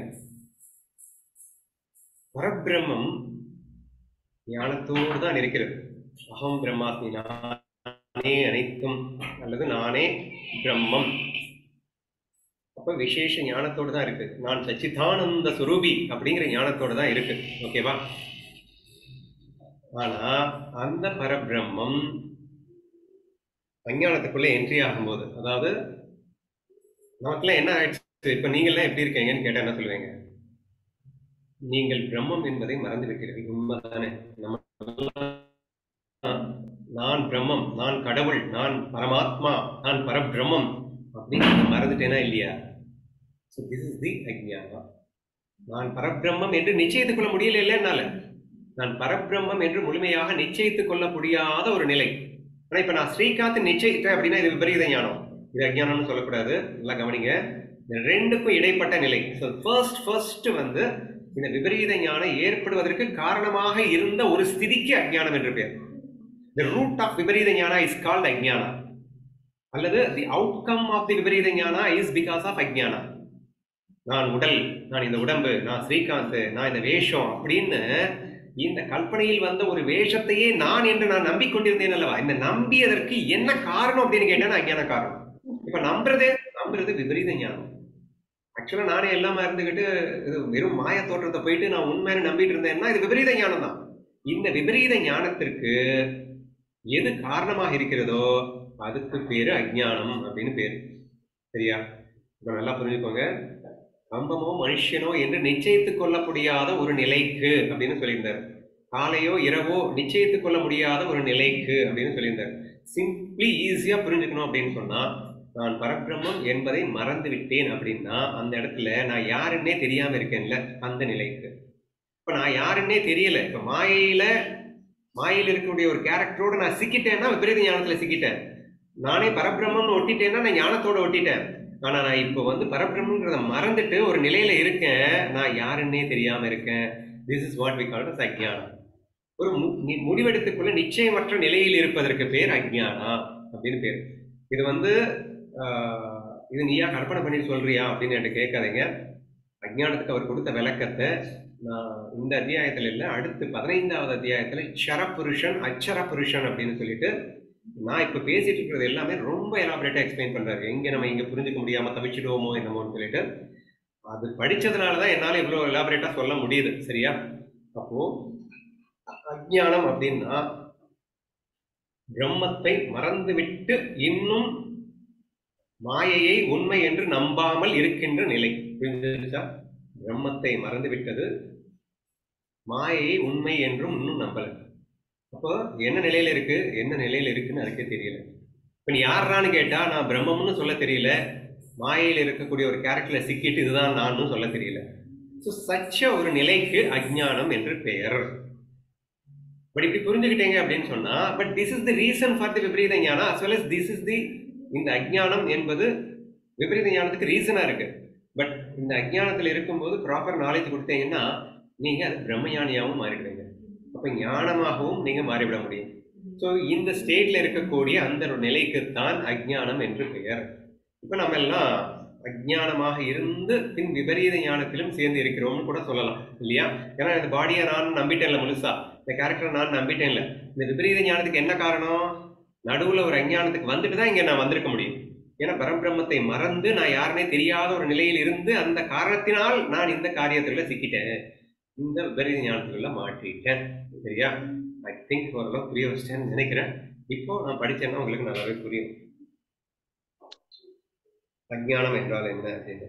பரபிரம்மம் ஞானத்தோடு தான் இருக்கிறது. அகம் பிரம்மாஸ்மி, நானே அனைத்தும் அல்லது நானே பிரம்மம். அப்ப விசேஷ ஞானத்தோடு தான் இருக்கு. நான் சச்சிதானந்த சுரூபி அப்படிங்கிற ஞானத்தோடு தான் இருக்கு. ஓகேவா? ஆனா அந்த பரபிரம்மம் அஞ்ஞானத்துக்குள்ள என்ட்ரி ஆகும்போது, அதாவது நமக்குலாம் என்ன ஆயிடுச்சு, இப்ப நீங்கள்லாம் எப்படி இருக்கீங்கன்னு கேட்டா என்ன சொல்லுவீங்க? நீங்கள் பிரம்மம் என்பதை மறந்து விட்டீர்கள். உண்மைதானே? நம்ம நான் பிரம்மம், நான் கடவுள், நான் பரமாத்மா, நான் பரபிரம்மம் அப்படின்னு மறந்துட்டேனா இல்லையா? So this is the அஜ்ஞானம். நான் பரபிரம்மம் என்று நிச்சயித்துக் கொள்ள முடியல இல்லைன்னால, நான் பரபிரம்மம் என்று முழுமையாக நிச்சயித்துக் கொள்ள முடியாத ஒரு நிலை. ஆனா இப்ப நான் ஸ்ரீகாந்த் நிச்சயித்தேன் அப்படின்னா இது விபரீத ஞானம், இது அஜ்ஞானம்னு சொல்லக்கூடாது. நல்லா கவனிங்க, இந்த ரெண்டுக்கும் இடைப்பட்ட நிலை. ஸோ ஃபர்ஸ்ட் ஃபர்ஸ்ட் வந்து இந்த விபரீத ஞானம் ஏற்படுவதற்கு காரணமாக இருந்த ஒரு ஸ்திதிக்கு அஜ்ஞானம் என்று பெயர். The root of விபரீத ஞானா is called அஜ்ஞானா, அல்லது the outcome of the விபரீத ஞானா is because of அஜ்ஞானா. நான் உடல், நான் இந்த உடம்பு, நான் ஸ்ரீகாந்த், நான் இந்த வேஷம் அப்படின்னு இந்த கற்பனையில் வந்த ஒரு வேஷத்தையே நான் என்று நான் நம்பிக்கொண்டிருந்தேன் அல்லவா? இந்த நம்பியதற்கு என்ன காரணம் அப்படின்னு கேட்டா அஜ்ஞான காரணம். இப்ப நம்புறதே நம்புறது விபரீத ஞானம். ஆக்சுவலா நானே எல்லாமே இருந்துகிட்டு இது வெறும் மாய தோற்றத்தை போயிட்டு நான் உண்மையான நம்பிட்டு இருந்தேன்னா இது விபரீத ஞானம் தான். இந்த விபரீத ஞானத்திற்கு எது காரணமாக இருக்கிறதோ அதுக்கு பேரு அஜ்ஞானம் அப்படின்னு பேரு. சரியா? இப்ப நல்லா புரிஞ்சுக்கோங்க. கம்பமோ மனுஷனோ என்று நிச்சயித்துக் கொள்ள முடியாத ஒரு நிலைக்கு அப்படின்னு சொல்லியிருந்தார். காலையோ இரவோ நிச்சயித்துக் கொள்ள முடியாத ஒரு நிலைக்கு அப்படின்னு சொல்லியிருந்தார். சிம்பிளி ஈஸியா புரிஞ்சுக்கணும் அப்படின்னு சொன்னா, நான் பரபிரம்மம் என்பதை மறந்து விட்டேன் அப்படின்னா அந்த இடத்துல நான் யாருன்னே தெரியாம இருக்கேன்ல, அந்த நிலைக்கு. இப்ப நான் யாருன்னே தெரியல, இப்ப மாயையில மாயையில் இருக்கக்கூடிய ஒரு கேரக்டரோட நான் சிக்கிட்டேன்னா விபரீத ஞானத்துல சிக்கிட்டேன். நானே பரபிரம்மம்னு ஒட்டிட்டேன்னா நான் ஞானத்தோட ஒட்டிட்டேன். ஆனா நான் இப்போ வந்து பரபிரம்மன்றத மறந்துட்டு ஒரு நிலையில இருக்கேன், நான் யாருன்னே தெரியாம இருக்கேன். This is what we call as அஜ்ஞானம். ஒரு முடிவெடுத்துக்குள்ள நிச்சயமற்ற நிலையில் இருப்பதற்கு பேர் அஜ்ஞானா அப்படின்னு பேர். இது வந்து இது நீயா கற்பனை பண்ணி சொல்றியா அப்படின்னு என்கிட்ட கேட்காதீங்க. அஜ்ஞானத்துக்கு அவர் கொடுத்த விளக்கத்தை நான் இந்த அத்தியாயத்துல இல்லை, அடுத்து பதினைந்தாவது அத்தியாயத்துல க்ஷரபுருஷன் அச்சரபுருஷன் அப்படின்னு சொல்லிட்டு நான் இப்ப பேசிட்டு இருக்கிறது எல்லாமே ரொம்ப எலாபரேட்டா எக்ஸ்பிளைன் பண்றாரு. எங்க நம்ம இங்க புரிஞ்சுக்க முடியாம தவிச்சிடுவோமோ என்னமோன்னு சொல்லிட்டு அது படிச்சதுனாலதான் என்னால இவ்வளவு எலாபரேட்டா சொல்ல முடியுது. சரியா? அப்போ அஜ்ஞானம் அப்படின்னா பிரம்மத்தை மறந்துவிட்டு இன்னும் மாயையை உண்மை என்று நம்பாமல் இருக்கின்ற நிலை. புரிஞ்சுச்சா? பிரம்மத்தை மறந்து விட்டது, மாயையை உண்மை என்றும் இன்னும் நம்பல. அப்போ என்ன நிலையில இருக்கு, என்ன நிலையில இருக்குன்னு அதுக்கே தெரியல. இப்ப நீ யாரான்னு கேட்டா நான் பிரம்மம்னு சொல்ல தெரியல, மாயையில் இருக்கக்கூடிய ஒரு கேரக்டர்ல சிக்கிட்டு இதுதான் நான் சொல்ல தெரியல. ஸோ சச்ச ஒரு நிலைக்கு அஜ்ஞானம் என்று பெயர். பட் இப்படி புரிஞ்சுக்கிட்டீங்க அப்படின்னு சொன்னா, but this is the reason for the விபரீத ஞானம் as well as this is the, இந்த அஜ்ஞானம் என்பது விபரீத ஞானத்துக்கு ரீசனா இருக்கு. பட் இந்த அஜ்ஞானத்துல இருக்கும்போது ப்ராப்பர் நாலேஜ் கொடுத்தீங்கன்னா நீங்க அது பிரம்மஞானியாகவும் மாறிடுவீங்க. அப்ப ஞானமாகவும் நீங்க மாறிவிட முடியும். ஸோ இந்த ஸ்டேட்ல இருக்கக்கூடிய அந்த ஒரு நிலைக்குத்தான் அஜ்ஞானம் என்று பெயர். இப்ப நம்ம எல்லாம் அஜ்ஞானமாக இருந்து பின் விபரீத ஞானத்திலும் சேர்ந்து இருக்கிறோம்னு கூட சொல்லலாம் இல்லையா? ஏன்னா இந்த பாடியை நான் நம்பிட்டேன்ல, முழுசா இந்த கேரக்டரை நான் நம்பிட்டேன் இல்லை. இந்த விபரீத ஞானத்துக்கு என்ன காரணம்? நடுவுல ஒரு அஞ்ஞானத்துக்கு வந்துட்டு தான் இங்க நான் வந்திருக்க முடியும். ஏன்னா பரபிரம்மத்தை மறந்து நான் யாருன்னே தெரியாத ஒரு நிலையில் இருந்து அந்த காரணத்தினால் நான் இந்த காரியத்துல சிக்கிட்டேன், இந்த விபரீத ஞானத்துக்குள்ள மாற்றிட்டேன். சரியா? ஐ திங்க் ஓரளவு புரிய வச்சிட்டேன்னு நினைக்கிறேன். இப்போ நான் படிச்சேன்னா உங்களுக்கு நல்லாவே புரியும் அஜ்ஞானம் என்றால் என்ன அப்படின்னு.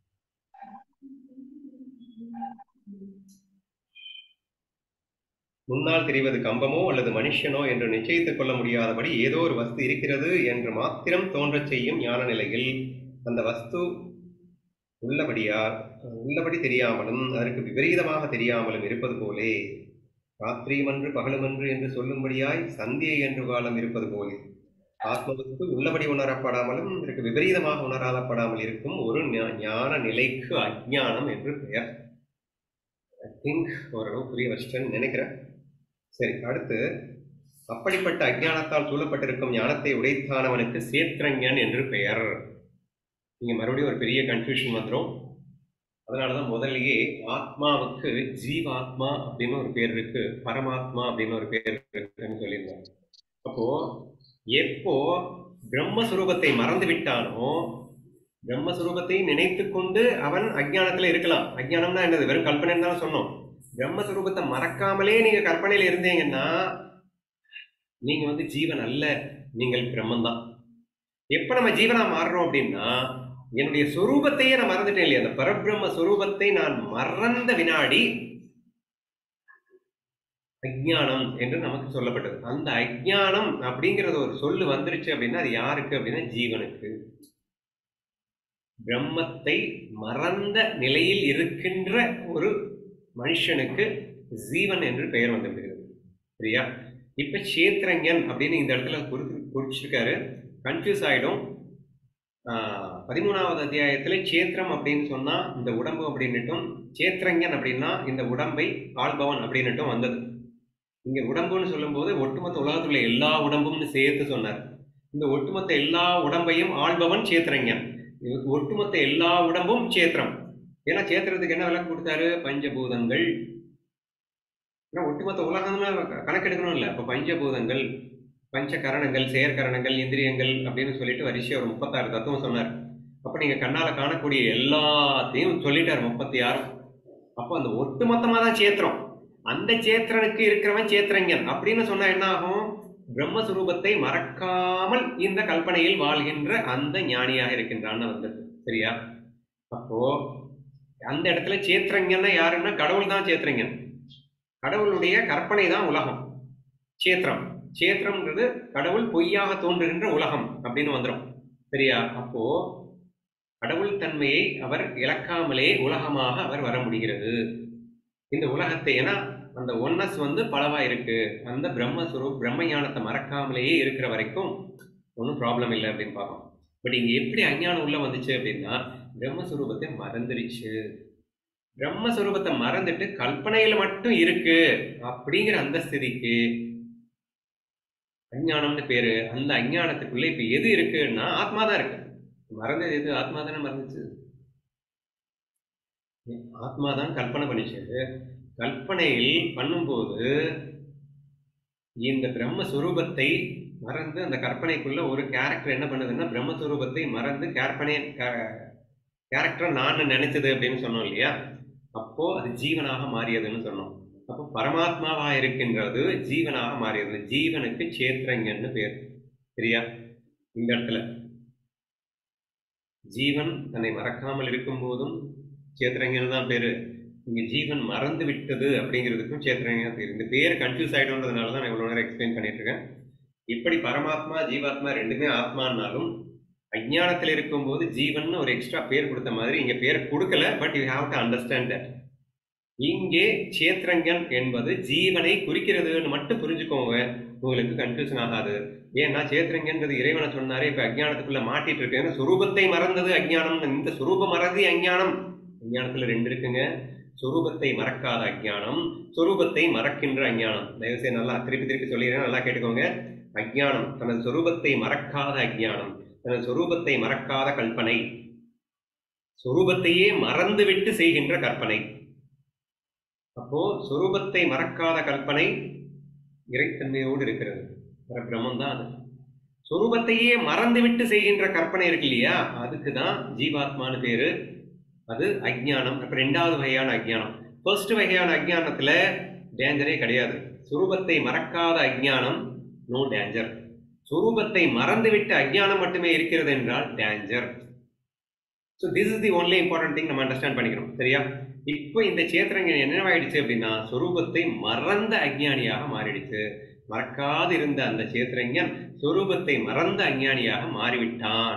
முன்னால் தெரிவது கம்பமோ அல்லது மனுஷனோ என்று நிச்சயித்துக் கொள்ள முடியாதபடி ஏதோ ஒரு வஸ்து இருக்கிறது என்று மாத்திரம் தோன்றச் செய்யும் ஞான நிலையில் அந்த வஸ்து உள்ளபடியால் உள்ளபடி தெரியாமலும் அதற்கு விபரீதமாக தெரியாமலும் இருப்பது போலே ராத்திரியுமன்று பகலுமன்று என்று சொல்லும்படியாய் சந்தியை என்று காலம் இருப்பது போலே ஆத்மவஸ்து உள்ளபடி உணரப்படாமலும் இதற்கு விபரீதமாக உணராதப்படாமல் இருக்கும் ஒரு ஞான நிலைக்கு அஜ்ஞானம் என்று பெயர். ஐ திங்க் ஓரளவு புரிய வச்சிட்டேன்னு நினைக்கிறேன். சரி, அடுத்து அப்படிப்பட்ட அஜ்ஞானத்தால் சூழப்பட்டிருக்கும் ஞானத்தை உடைத்தானவனுக்கு சேத்ரஞன் என்று பெயர். இங்க மறுபடியும் ஒரு பெரிய கன்ஃபியூஷன் வந்துடும். அதனாலதான் முதல்லயே ஆத்மாவுக்கு ஜீவாத்மா அப்படின்னு ஒரு பேர் இருக்கு, பரமாத்மா அப்படின்னு ஒரு பேர் இருக்குன்னு சொல்லியிருந்தாங்க. அப்போ எப்போ பிரம்மஸ்வரூபத்தை மறந்து விட்டானோ, பிரம்மஸ்வரூபத்தை நினைத்து கொண்டு அவன் அஜ்ஞானத்துல இருக்கலாம். அஜ்ஞானம்னா என்னது? வெறும் கல்பனைன்னு தான் சொன்னோம். பிரம்மஸ்வரூபத்தை மறக்காமலே நீங்க கற்பனையில இருந்தீங்கன்னா நீங்க வந்து ஜீவன் அல்ல, நீங்கள் பிரம்மன் தான். எப்ப நம்ம ஜீவனா மாறுறோம் அப்படின்னா, என்னுடைய சொரூபத்தையே நான் மறந்துட்டேன் இல்லையா, அந்த பரபிரம்ம சொரூபத்தை நான் மறந்த வினாடி அஜ்ஞானம் என்று நமக்கு சொல்லப்பட்டது. அந்த அஜ்ஞானம் அப்படிங்கறது ஒரு சொல்லு வந்துருச்சு அப்படின்னா அது யாருக்கு அப்படின்னா ஜீவனுக்கு. பிரம்மத்தை மறந்த நிலையில் இருக்கின்ற ஒரு மனுஷனுக்கு ஜீவன் என்று பெயர் வந்துவிடுகிறது. சரியா? இப்ப சேத்ரஞன் அப்படின்னு இந்த இடத்துல குறி குறிச்சிருக்காரு. கன்ஃபியூஸ் ஆயிடும். ஆஹ் பதிமூணாவது அத்தியாயத்துல சேத்திரம் அப்படின்னு சொன்னா இந்த உடம்பு அப்படின்னுட்டும், சேத்ரஞன் அப்படின்னா இந்த உடம்பை ஆள்பவன் அப்படின்னுட்டும் வந்தது. இங்க உடம்புன்னு சொல்லும் போது ஒட்டுமொத்த உலகத்துல எல்லா உடம்பும்னு சேர்த்து சொன்னார். இந்த ஒட்டுமொத்த எல்லா உடம்பையும் ஆள்பவன் சேத்ரஞன். ஒட்டுமொத்த எல்லா உடம்பும் சேத்திரம். ஏன்னா சேத்திரத்துக்கு என்ன விளக்கம் கொடுத்தாரு? பஞ்சபூதங்கள். ஏன்னா ஒட்டுமொத்த உலகம்னா கணக்கெடுக்கணும் இல்லை. அப்ப பஞ்சபூதங்கள், பஞ்ச கரணங்கள், செயற்கரணங்கள், இந்திரியங்கள் அப்படின்னு சொல்லிட்டு வரிசையா ஒரு முப்பத்தாறு தத்துவம் சொன்னார். அப்ப நீங்க கண்ணால காணக்கூடிய எல்லாத்தையும் சொல்லிட்டாரு, முப்பத்தி ஆறு. அப்போ அந்த ஒட்டுமொத்தமா தான் சேத்திரம். அந்த சேத்திரனுக்கு இருக்கிறவன் சேத்திரஞன் அப்படின்னு சொன்னா என்ன ஆகும்? பிரம்மஸ்வரூபத்தை மறக்காமல் இந்த கல்பனையில் வாழ்கின்ற அந்த ஞானியாக இருக்கின்றான்னு வந்தது. சரியா? அப்போ அந்த இடத்துல சேத்திரஞன்னா யாருன்னா கடவுள் தான் சேத்திரஞன். கடவுளுடைய கற்பனை தான் உலகம். சேத்திரம் சேத்திரம்ன்றது கடவுள் பொய்யாக தோன்றுகின்ற உலகம் அப்படின்னு வந்துடும். சரியா? அப்போ கடவுள் தன்மையை அவர் இழக்காமலே உலகமாக அவர் வர முடிகிறது இந்த உலகத்தை. ஏன்னா அந்த ஒன்னஸ் வந்து பலவா இருக்கு. அந்த பிரம்மஸ்வரூப் பிரம்ம ஞானத்தை மறக்காமலேயே இருக்கிற வரைக்கும் ஒன்றும் ப்ராப்ளம் இல்லை அப்படின்னு பார்ப்போம். பட் இங்க எப்படி அஞ்ஞானம் உள்ள வந்துச்சு அப்படின்னா, பிரம்மஸ்வரூபத்தை மறந்துடுச்சு. பிரம்மஸ்வரூபத்தை மறந்துட்டு கல்பனையில மட்டும் இருக்கு அப்படிங்கிற அந்த ஸ்திதிக்கு அஞ்ஞானம்னு பேரு. அந்த அஞ்ஞானத்துக்குள்ள இப்ப எது இருக்குன்னா ஆத்மா தான் இருக்கு. மறந்தது எது? ஆத்மா தானே மறந்துச்சு. ஆத்மா தான் கல்பனை பண்ணிச்சு. கல்பனையில் பண்ணும்போது இந்த பிரம்மஸ்வரூபத்தை மறந்து அந்த கற்பனைக்குள்ள ஒரு கேரக்டர் என்ன பண்ணுதுன்னா பிரம்மஸ்வரூபத்தை மறந்து கற்பனை கேரக்டர் நான் நினைச்சது அப்படின்னு சொன்னோம் இல்லையா? அப்போ அது ஜீவனாக மாறியதுன்னு சொன்னோம். அப்போ பரமாத்மாவா இருக்கின்றது ஜீவனாக மாறியது. ஜீவனுக்கு சேத்ரஞன்னு பேர். சரியா? இந்த இடத்துல ஜீவன் தன்னை மறக்காமல் இருக்கும் போதும் சேத்ரஞன் தான் பேரு. இங்க ஜீவன் மறந்து விட்டது அப்படிங்கிறதுக்கும் சேத்ரஞன் பேர். இந்த பேர் கன்ஃபியூஸ் ஆயிடும்ன்றதுனால தான் நான் இவ்வளவு நேரம் எக்ஸ்பிளைன் பண்ணிட்டு இருக்கேன். இப்படி பரமாத்மா ஜீவாத்மா ரெண்டுமே ஆத்மானாலும் அஞ்ஞானத்தில் இருக்கும்போது ஜீவன் ஒரு எக்ஸ்ட்ரா பேர் கொடுத்த மாதிரி இங்க பேர் கொடுக்கல. But you have to understand that. இங்கே சேத்ரஞன் என்பது ஜீவனை குறிக்கிறதுன்னு மட்டும் புரிஞ்சுக்கோங்க, உங்களுக்கு கன்ஃபியூஷன் ஆகாது. ஏன்னா சேத்ரஞன்றது இறைவனை சொன்னாரே, இப்ப அஞ்ஞானத்துக்குள்ள மாட்டிட்டு இருக்கு. சொரூபத்தை மறந்தது அஞ்ஞானம். இந்த சொரூப மறதி அஞ்ஞானம். அஞ்ஞானத்துல ரெண்டு இருக்குங்க. சொரூபத்தை மறக்காத அஞ்ஞானம், சொரூபத்தை மறக்கின்ற அஞ்ஞானம். தயவுசெய்து நல்லா திருப்பி திருப்பி சொல்லிடுறேன், நல்லா கேட்டுக்கோங்க. அஞ்ஞானம் தனது சொரூபத்தை மறக்காத அஞ்ஞானம், தனது சொரூபத்தை மறக்காத கல்பனை, சொரூபத்தையே மறந்துவிட்டு செய்கின்ற கற்பனை. அப்போ சொரூபத்தை மறக்காத கல்பனை இறைத்தன்மையோடு இருக்கிறது. பிரம்மம் தான் அது. சொரூபத்தையே மறந்துவிட்டு செய்கின்ற கற்பனை இருக்கு இல்லையா, அதுக்குதான் ஜீவாத்மான்னு பேரு. அது அஜ்ஞானம். அப்ப ரெண்டாவது வகையான அஜ்ஞானம். ஃபர்ஸ்ட் வகையான அஜ்ஞானத்துல டேஞ்சரே கிடையாது. சொரூபத்தை மறக்காத அஜ்ஞானம் நோ டேஞ்சர். சொரூபத்தை மறந்துவிட்டு அஜ்ஞானம் மட்டுமே இருக்கிறது என்றால் danger. So this is the only important thing நம்ம அண்டர்ஸ்டாண்ட் பண்ணிக்கணும். சரியா? இப்போ இந்த சேத்திரஞன் என்னவாயிடுச்சு அப்படின்னா சொரூபத்தை மறந்த அஜ்ஞானியாக மாறிடுச்சு. மறக்காது இருந்த அந்த சேத்திரஞன் சொரூபத்தை மறந்த அஞ்ஞானியாக மாறிவிட்டான்.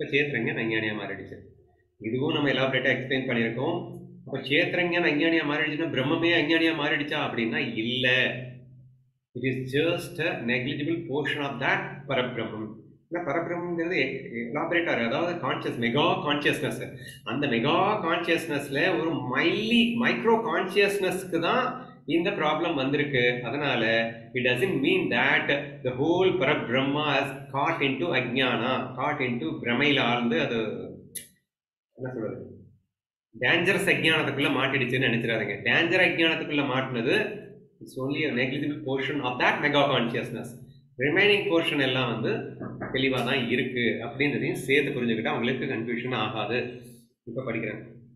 இப்போ சேத்ரங்கன் அஞ்ஞானியா மாறிடுச்சு. இதுவும் நம்ம எலாபரேட்டா எக்ஸ்பிளைன் பண்ணியிருக்கோம். அப்போ சேத்ரங்கன் அஞ்ஞானியா மாறிடுச்சுன்னா பிரம்மமே அஞ்ஞானியா மாறிடுச்சா அப்படின்னா இல்ல. It is just a negligible portion of that Parabrahmam. ஏன்னா பரபிரம்ங்கிறது எலாபரேட்டா அதாவது கான்சியஸ் மெகா கான்சியஸ்னஸ். அந்த மெகா கான்சியஸ்னஸ்ல ஒரு மைலி மைக்ரோ கான்சியஸ்னஸ்க்கு தான் இந்த ப்ராப்ளம் வந்திருக்கு. அதனால it doesn't mean that the whole Parabrahma has got into ajnana, got into பிரமையில ஆழ்ந்து அது என்ன சொல்றது டேஞ்சரஸ் அஜ்ஞானத்துக்குள்ள மாட்டிடுச்சுன்னு நினைச்சிடாதீங்க. டேஞ்சர் அஜ்ஞானத்துக்குள்ள மாட்டினது it's only a negligible portion of that mega consciousness. Remaining portion எல்லாம் வந்து தெளிவாக தான் இருக்கு அப்படின்றதையும் சேர்த்து புரிஞ்சுக்கிட்டா உங்களுக்கு கன்ஃபியூஷன் ஆகாது. இப்போ படிக்கிறேன்.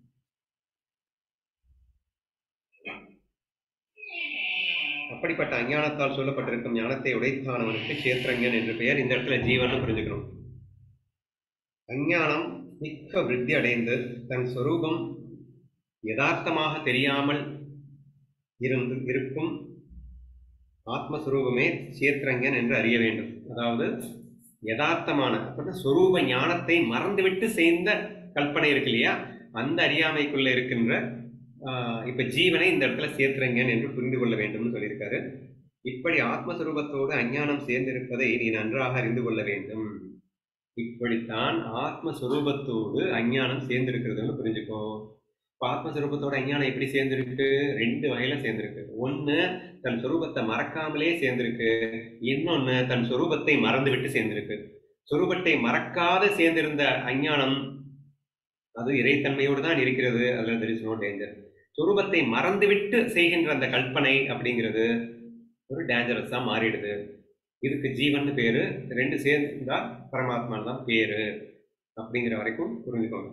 அப்படிப்பட்ட அஞ்ஞானத்தால் சொல்லப்பட்டிருக்கும் ஞானத்தை உடைத்தானவனுக்கு சேத்ரங்கன் என்று பெயர். இந்த இடத்துல ஜீவன் புரிஞ்சுக்கணும். அஞ்ஞானம் மிக்க விருத்தி அடைந்து தன் சொரூபம் யதார்த்தமாக தெரியாமல் இருந்து இருக்கும் ஆத்மஸ்வரூபமே சேத்ரங்கன் என்று அறிய வேண்டும். அதாவது யதார்த்தமான அப்படின்னா சொரூப ஞானத்தை மறந்துவிட்டு சேர்ந்த கல்பனை இருக்கு இல்லையா, அந்த அறியாமைக்குள்ள இருக்கின்ற இப்ப ஜீவனை இந்த இடத்துல சேத்ரங்கன் என்று புரிந்து கொள்ள வேண்டும்னு சொல்லியிருக்காரு. இப்படி ஆத்மஸ்வரூபத்தோடு அஞ்ஞானம் சேர்ந்திருப்பதை நீ நன்றாக அறிந்து கொள்ள வேண்டும். இப்படித்தான் ஆத்மஸ்வரூபத்தோடு அஞ்ஞானம் சேர்ந்திருக்கிறதுன்னு புரிஞ்சுக்கோ. இப்போ ஆத்மஸ்வரூபத்தோட அஞ்ஞானம் எப்படி சேர்ந்திருக்கு? ரெண்டு வகையில சேர்ந்திருக்கு. ஒன்னு தன் சொரூபத்தை மறக்காமலே சேர்ந்திருக்கு, இன்னொன்னு தன் சொரூபத்தை மறந்து விட்டு சேர்ந்திருக்கு. சொரூபத்தை மறக்காத சேர்ந்திருந்த அஞ்ஞானம் அது இறைத்தன்மையோடு தான் இருக்கிறது. அதுல there is no danger. சொரூபத்தை மறந்துவிட்டு செய்கின்ற அந்த கல்பனை அப்படிங்கிறது ஒரு டேஞ்சரஸா மாறிடுது. இதுக்கு ஜீவன் பேரு, ரெண்டு சேர்ந்தா பரமாத்மா தான் பேரு அப்படிங்கிற வரைக்கும் புரிஞ்சுக்கோங்க.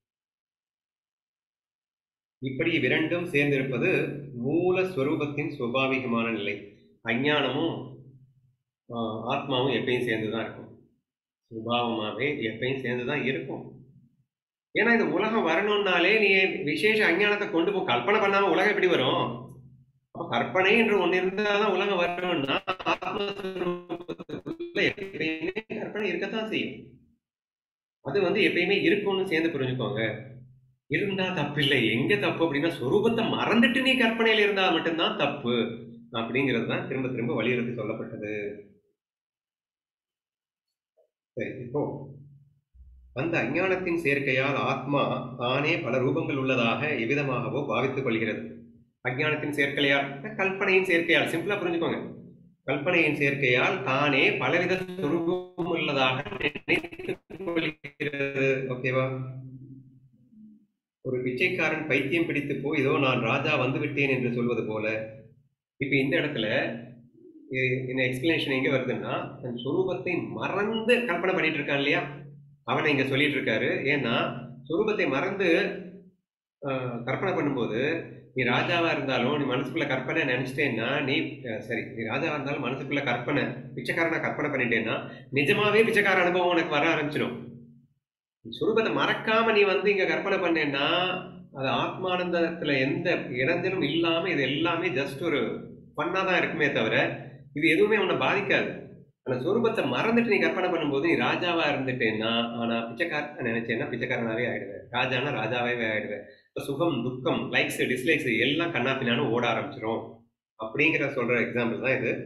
இப்படி இவ்விரண்டும் சேர்ந்திருப்பது மூல ஸ்வரூபத்தின் சுவாபாவிகமான நிலை. அஞ்ஞானமும் ஆத்மாவும் எப்பயும் சேர்ந்துதான் இருக்கும். சுபாவமாவே எப்பயும் சேர்ந்துதான் இருக்கும். ஏன்னா இந்த உலகம் வரணும்னாலே நீ விசேஷ அஞ்ஞானத்தை கொண்டு போ. கற்பனை பண்ணாம உலகம் எப்படி வரும்? அப்ப கற்பனை என்று ஒண்ணு இருந்தாதான் உலகம் வரணும்னா ஆத்மஸ்வரூபத்துக்குள்ள எப்பயுமே கற்பனை இருக்கத்தான் செய்யும். அது வந்து எப்பயுமே இருக்கும்னு சேர்ந்து புரிஞ்சுக்கோங்க. இருந்தா தப்பு இல்லை. எங்க தப்பு அப்படின்னா சொரூபத்தை மறந்துட்டு நீ கற்பனையில இருந்தா மட்டும்தான் தப்பு அப்படிங்கிறது தான் திரும்ப திரும்ப வலியுறுத்தி சொல்லப்பட்டது. சரி, இப்போ அந்த அஞ்ஞானத்தின் சேர்க்கையால் ஆத்மா தானே பல ரூபங்கள் உள்ளதாக எவ்விதமாகவோ பாவித்துக் கொள்கிறது. அஞ்ஞானத்தின் சேர்க்கையால், கல்பனையின் சேர்க்கையால், சிம்பிளா புரிஞ்சுக்கோங்க. கல்பனையின் சேர்க்கையால் தானே பலவித ரூபம் உள்ளதாக நினைத்துக் கொள்கிறது. ஓகேவா? ஒரு பிச்சைக்காரன் பைத்தியம் பிடித்து போய் இதோ நான் ராஜா வந்து விட்டேன் என்று சொல்வது போல. இப்ப இந்த இடத்துல என்ன எக்ஸ்பிளனேஷன் எங்க வருதுன்னா, தன் சொரூபத்தை மறந்து கற்பனை பண்ணிட்டு இருக்கான் இல்லையா, அவனை இங்க சொல்லிட்டு இருக்காரு. ஏன்னா சொரூபத்தை மறந்து கற்பனை பண்ணும்போது நீ ராஜாவா இருந்தாலும் நீ மனசுக்குள்ள கற்பனை நினைச்சிட்டேன்னா நீ சரி நீ ராஜாவா இருந்தாலும் மனசுக்குள்ள கற்பனை பிச்சைக்காரனா கற்பனை பண்ணிட்டேன்னா நிஜமாவே பிச்சைக்கார அனுபவம் உனக்கு வர ஆரம்பிச்சிடும். சுரூபத்தை மறக்காம நீ வந்து இங்க கற்பனை பண்ணேன்னா அது ஆத்மானந்தத்துல எந்த இடத்திலும் இல்லாம இது எல்லாமே ஜஸ்ட் ஒரு பண்ணாதான் இருக்குமே தவிர இது எதுவுமே உன்னை பாதிக்காது. ஆனா சொரூபத்தை மறந்துட்டு நீ கற்பனை பண்ணும்போது நீ ராஜாவா இருந்துட்டேன்னா, ஆனா பிச்சைக்காரன் நினைச்சேன்னா பிச்சைக்காரனாவே ஆயிடுவேன், ராஜானா ராஜாவே ஆயிடுவேன். இப்ப சுகம் துக்கம் லைக்ஸ் டிஸ்லைக்ஸ் எல்லாம் கண்ணா பின்னான்னு ஓட ஆரம்பிச்சிடும் அப்படிங்கிற சொல்ற எக்ஸாம்பிள் தான் இது.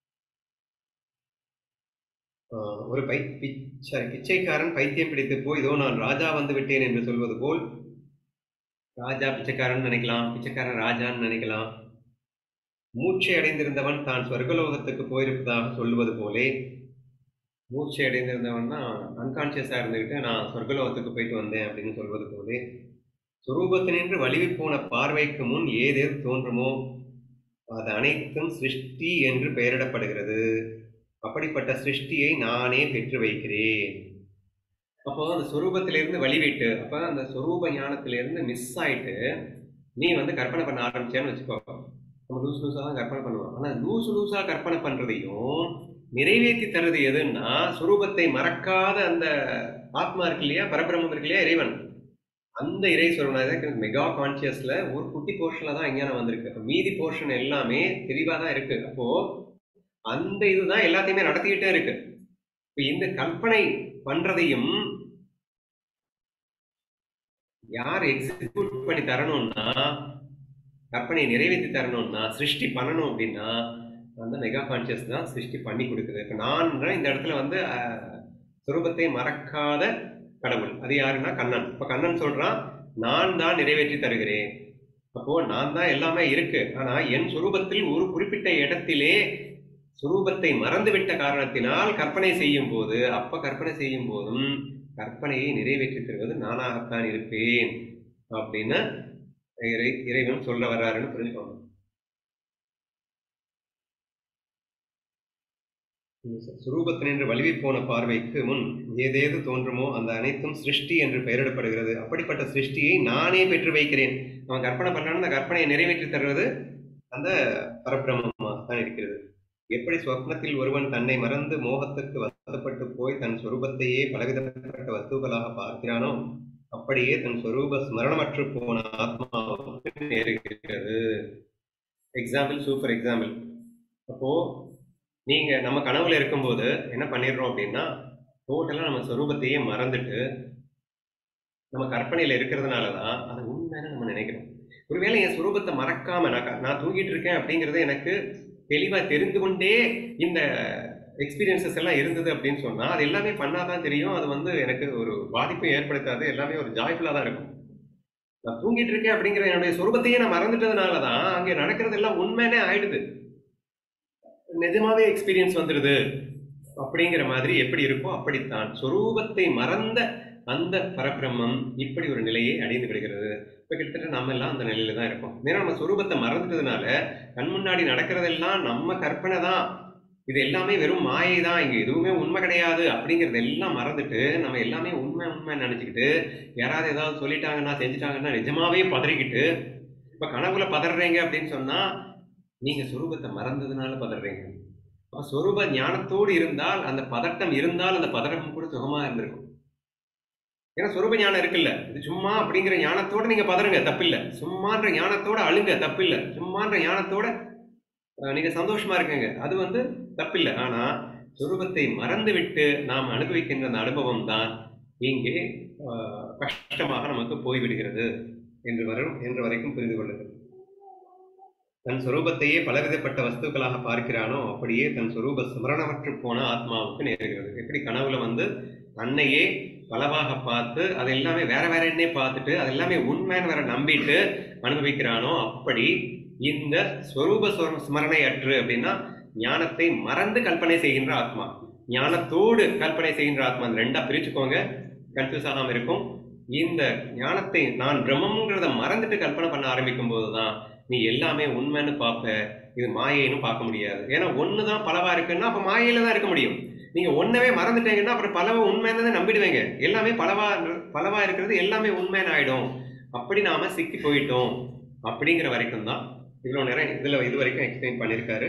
ஒரு பை பிச்சை பிச்சைக்காரன் பைத்தியம் பிடித்து போய் இதோ நான் ராஜா வந்து விட்டேன் என்று சொல்வது போல், ராஜா பிச்சைக்காரன் நினைக்கலாம், பிச்சைக்காரன் ராஜான்னு நினைக்கலாம். மூச்சை அடைந்திருந்தவன் தான் சொர்க்கலோகத்துக்கு போயிருப்பதாக சொல்லுவது போலே, மூச்சை அடைந்திருந்தவன் தான் அன்கான்சியஸா இருந்துகிட்டு நான் சொர்க்கலோகத்துக்கு போயிட்டு வந்தேன் அப்படின்னு சொல்வது போலே, சுரூபத்தினின்று வலிவி போன பார்வைக்கு முன் ஏதேது தோன்றுமோ அது அனைத்தும் சிருஷ்டி என்று பெயரிடப்படுகிறது. அப்படிப்பட்ட சிருஷ்டியை நானே பெற்று வைக்கிறேன். அப்போ அந்த சொரூபத்திலிருந்து வழிவிட்டு, அப்ப அந்த சொரூப ஞானத்திலிருந்து மிஸ் ஆயிட்டு நீ வந்து கற்பனை பண்ண ஆரம்பிச்சேன்னு வச்சுக்கோ. நம்ம லூஸ் லூஸா தான் கற்பனை பண்ணுவோம். ஆனா லூஸ் லூஸா கற்பனை பண்றதையும் நிறைவேற்றி தருது எதுன்னா, சுரூபத்தை மறக்காத அந்த ஆத்மா இருக்கு இல்லையா, பரபிரம்மம் இருக்கு இல்லையா, இறைவன், அந்த இறை சொல்றேன் மெகா கான்சியஸ்ல ஒரு குட்டி போர்ஷன்ல தான் அஞ்ஞானம் வந்திருக்கு. மீதி போர்ஷன் எல்லாமே தெளிவா தான் இருக்கு. அப்போ அந்த இதுதான் எல்லாத்தையுமே நடத்திக்கிட்டே இருக்கு. இப்ப இந்த கற்பனை பண்றதையும் யார் எக்ஸிக்யூட் பண்ணி தரணும்னா, கற்பனையை நிறைவேற்றி தரணும்னா, சிருஷ்டி பண்ணணும் அப்படின்னா அந்த மெகா கான்சியஸ் தான் சிருஷ்டி பண்ணி கொடுக்குது. இப்போ நான் இந்த இடத்துல வந்து சுரூபத்தை மறக்காத கடவுள், அது யாருன்னா கண்ணன். இப்போ கண்ணன் சொல்றான், நான் தான் நிறைவேற்றி தருகிறேன். அப்போ நான் தான் எல்லாமே இருக்கு. ஆனா என் சுரூபத்தில் ஒரு குறிப்பிட்ட இடத்திலே சுரூபத்தை மறந்துவிட்ட காரணத்தினால் கற்பனை செய்யும் போது, அப்ப கற்பனை செய்யும் போதும் கற்பனையை நிறைவேற்றி தருவது நானாகத்தான் இருப்பேன் அப்படின்னு இறை இறைவன் சொல்ல வர்றாருன்னு புரிஞ்சுக்கோங்க. சுரூபத்தினின்று வலிவி போன பார்வைக்கு முன் ஏதேது தோன்றுமோ அந்த அனைத்தும் சிருஷ்டி என்று பெயரிடப்படுகிறது. அப்படிப்பட்ட சிருஷ்டியை நானே பெற்று வைக்கிறேன். அவன் கற்பனை பண்ணான்னு அந்த கற்பனையை நிறைவேற்றி தருவது அந்த பரபிரமமாக தான் இருக்கிறது. எப்படி சொப்னத்தில் ஒருவன் தன்னை மறந்து மோகத்துக்கு வசப்பட்டு போய் தன் சொரூபத்தையே பலவிதப்பட்ட வஸ்துக்களாக பார்க்கிறானோ, அப்படியே தன் சொரூப ஸ்மரணமற்று போன ஆத்மாவுக்கு நேருகிறது. Example, super example. அப்போ நீங்க நம்ம கனவுல இருக்கும்போது என்ன பண்ணிடுறோம் அப்படின்னா, டோட்டலா நம்ம சொரூபத்தையே மறந்துட்டு நம்ம கற்பனையில இருக்கிறதுனாலதான் அதை உண்மையான நம்ம நினைக்கிறோம். ஒருவேளை என் சுரூபத்தை மறக்காம நான் நான் தூங்கிட்டு இருக்கேன் அப்படிங்கறது எனக்கு தெளிவா தெரிந்து கொண்டே இந்த எக்ஸ்பீரியன்சஸ் எல்லாம் இருந்தது அப்படின்னு சொன்னா, அது எல்லாமே பண்ணாதான் தெரியும். அது வந்து எனக்கு ஒரு பாதிப்பை ஏற்படுத்தாது, எல்லாமே ஒரு ஜாய்ஃபுல்லா தான் இருக்கும். நான் தூங்கிட்டு இருக்கேன் அப்படிங்கிற என்னுடைய சொரூபத்தையே நான் மறந்துட்டதுனாலதான் அங்கே நடக்கிறது எல்லாம் உண்மையானே ஆயிடுது, நிஜமாவே எக்ஸ்பீரியன்ஸ் வந்துடுது. அப்படிங்கிற மாதிரி எப்படி இருக்கோ அப்படித்தான் சொரூபத்தை மறந்த அந்த பரபிரம்மம் இப்படி ஒரு நிலையை அடைந்து விடுகிறது. இப்ப கிட்டத்தட்ட நம்ம எல்லாம் அந்த நிலையில தான் இருக்கோம். ஏன்னா நம்ம சொரூபத்தை மறந்துட்டதுனால கண் முன்னாடி நடக்கிறதெல்லாம் நம்ம கற்பனை தான், இது எல்லாமே வெறும் மாயை தான், இங்க எதுவுமே உண்மை கிடையாது அப்படிங்கறது எல்லாம் மறந்துட்டு நம்ம எல்லாமே உண்மை உண்மை நினைச்சுக்கிட்டு, யாராவது ஏதாவது சொல்லிட்டாங்கன்னா செஞ்சுட்டாங்கன்னா நிஜமாவே பதறிக்கிட்டு, இப்ப கனவுல பதறீங்க அப்படின்னு சொன்னா நீங்க சொரூபத்தை மறந்ததுனால பதறீங்க. அப்ப சொரூப ஞானத்தோடு இருந்தால் அந்த பதட்டம் இருந்தால் அந்த பதட்டம் கூட சுகமா இருந்திருக்கும். ஏன்னா சொரூப ஞானம் இருக்குல்ல, இது சும்மா அப்படிங்கிற ஞானத்தோட நீங்க பதறுங்க, தப்பில்லை. சும்மான்ற ஞானத்தோட அழுங்க, தப்பில்லை. சும்மான்ற ஞானத்தோட நீங்க சந்தோஷமா இருக்குங்க, அது வந்து தப்பில்லை. ஆனா சொரூபத்தை மறந்து விட்டு நாம் அனுபவிக்கின்ற அந்த அனுபவம் தான் இங்கே கஷ்டமாக நமக்கு போய்விடுகிறது என்று வரும் என்று வரைக்கும் புரிந்து கொள்ளுங்கள். தன் சொரூபத்தையே பலவிதப்பட்ட வஸ்துக்களாக பார்க்கிறானோ அப்படியே தன் சொரூப ஸ்மரணமற்று போன ஆத்மாவுக்கு நேருகிறது. எப்படி கனவுல வந்து தன்னையே பலவாக பார்த்து அது எல்லாமே வேற வேற என்னே பார்த்துட்டு அது எல்லாமே உண்மைன்னு வேற நம்பிட்டு அனுபவிக்கிறானோ, அப்படி இந்த ஸ்வரூப ஸ்மரணை அற்று அப்படின்னா ஞானத்தை மறந்து கல்பனை செய்கின்ற ஆத்மா, ஞானத்தோடு கல்பனை செய்கின்ற ஆத்மா, அந்த ரெண்டா பிரிச்சுக்கோங்க, கன்ஃபியூஸ் ஆகாம இருக்கும். இந்த ஞானத்தை நான் பிரம்மங்கிறத மறந்துட்டு கல்பனை பண்ண ஆரம்பிக்கும் போதுதான் நீ எல்லாமே உண்மைன்னு பார்ப்ப, இது மாயைன்னு பார்க்க முடியாது. ஏன்னா ஒண்ணுதான் பலவா இருக்குன்னா அப்ப மாயையில தான் இருக்க முடியும். நீங்க ஒன்னவே மறந்துட்டீங்கன்னா அப்புறம் பலவா உண்மைன்னு நம்பிடுவீங்க. எல்லாமே பலவா பலவா இருக்கிறது எல்லாமே உண்மைன்னு ஆயிடும். அப்படி நாம சிக்கி போயிட்டோம் அப்படிங்கிற வரைக்கும் தான் இவ்வளவு நேரம் இதுல இது வரைக்கும் எக்ஸ்பிளைன் பண்ணியிருக்காரு.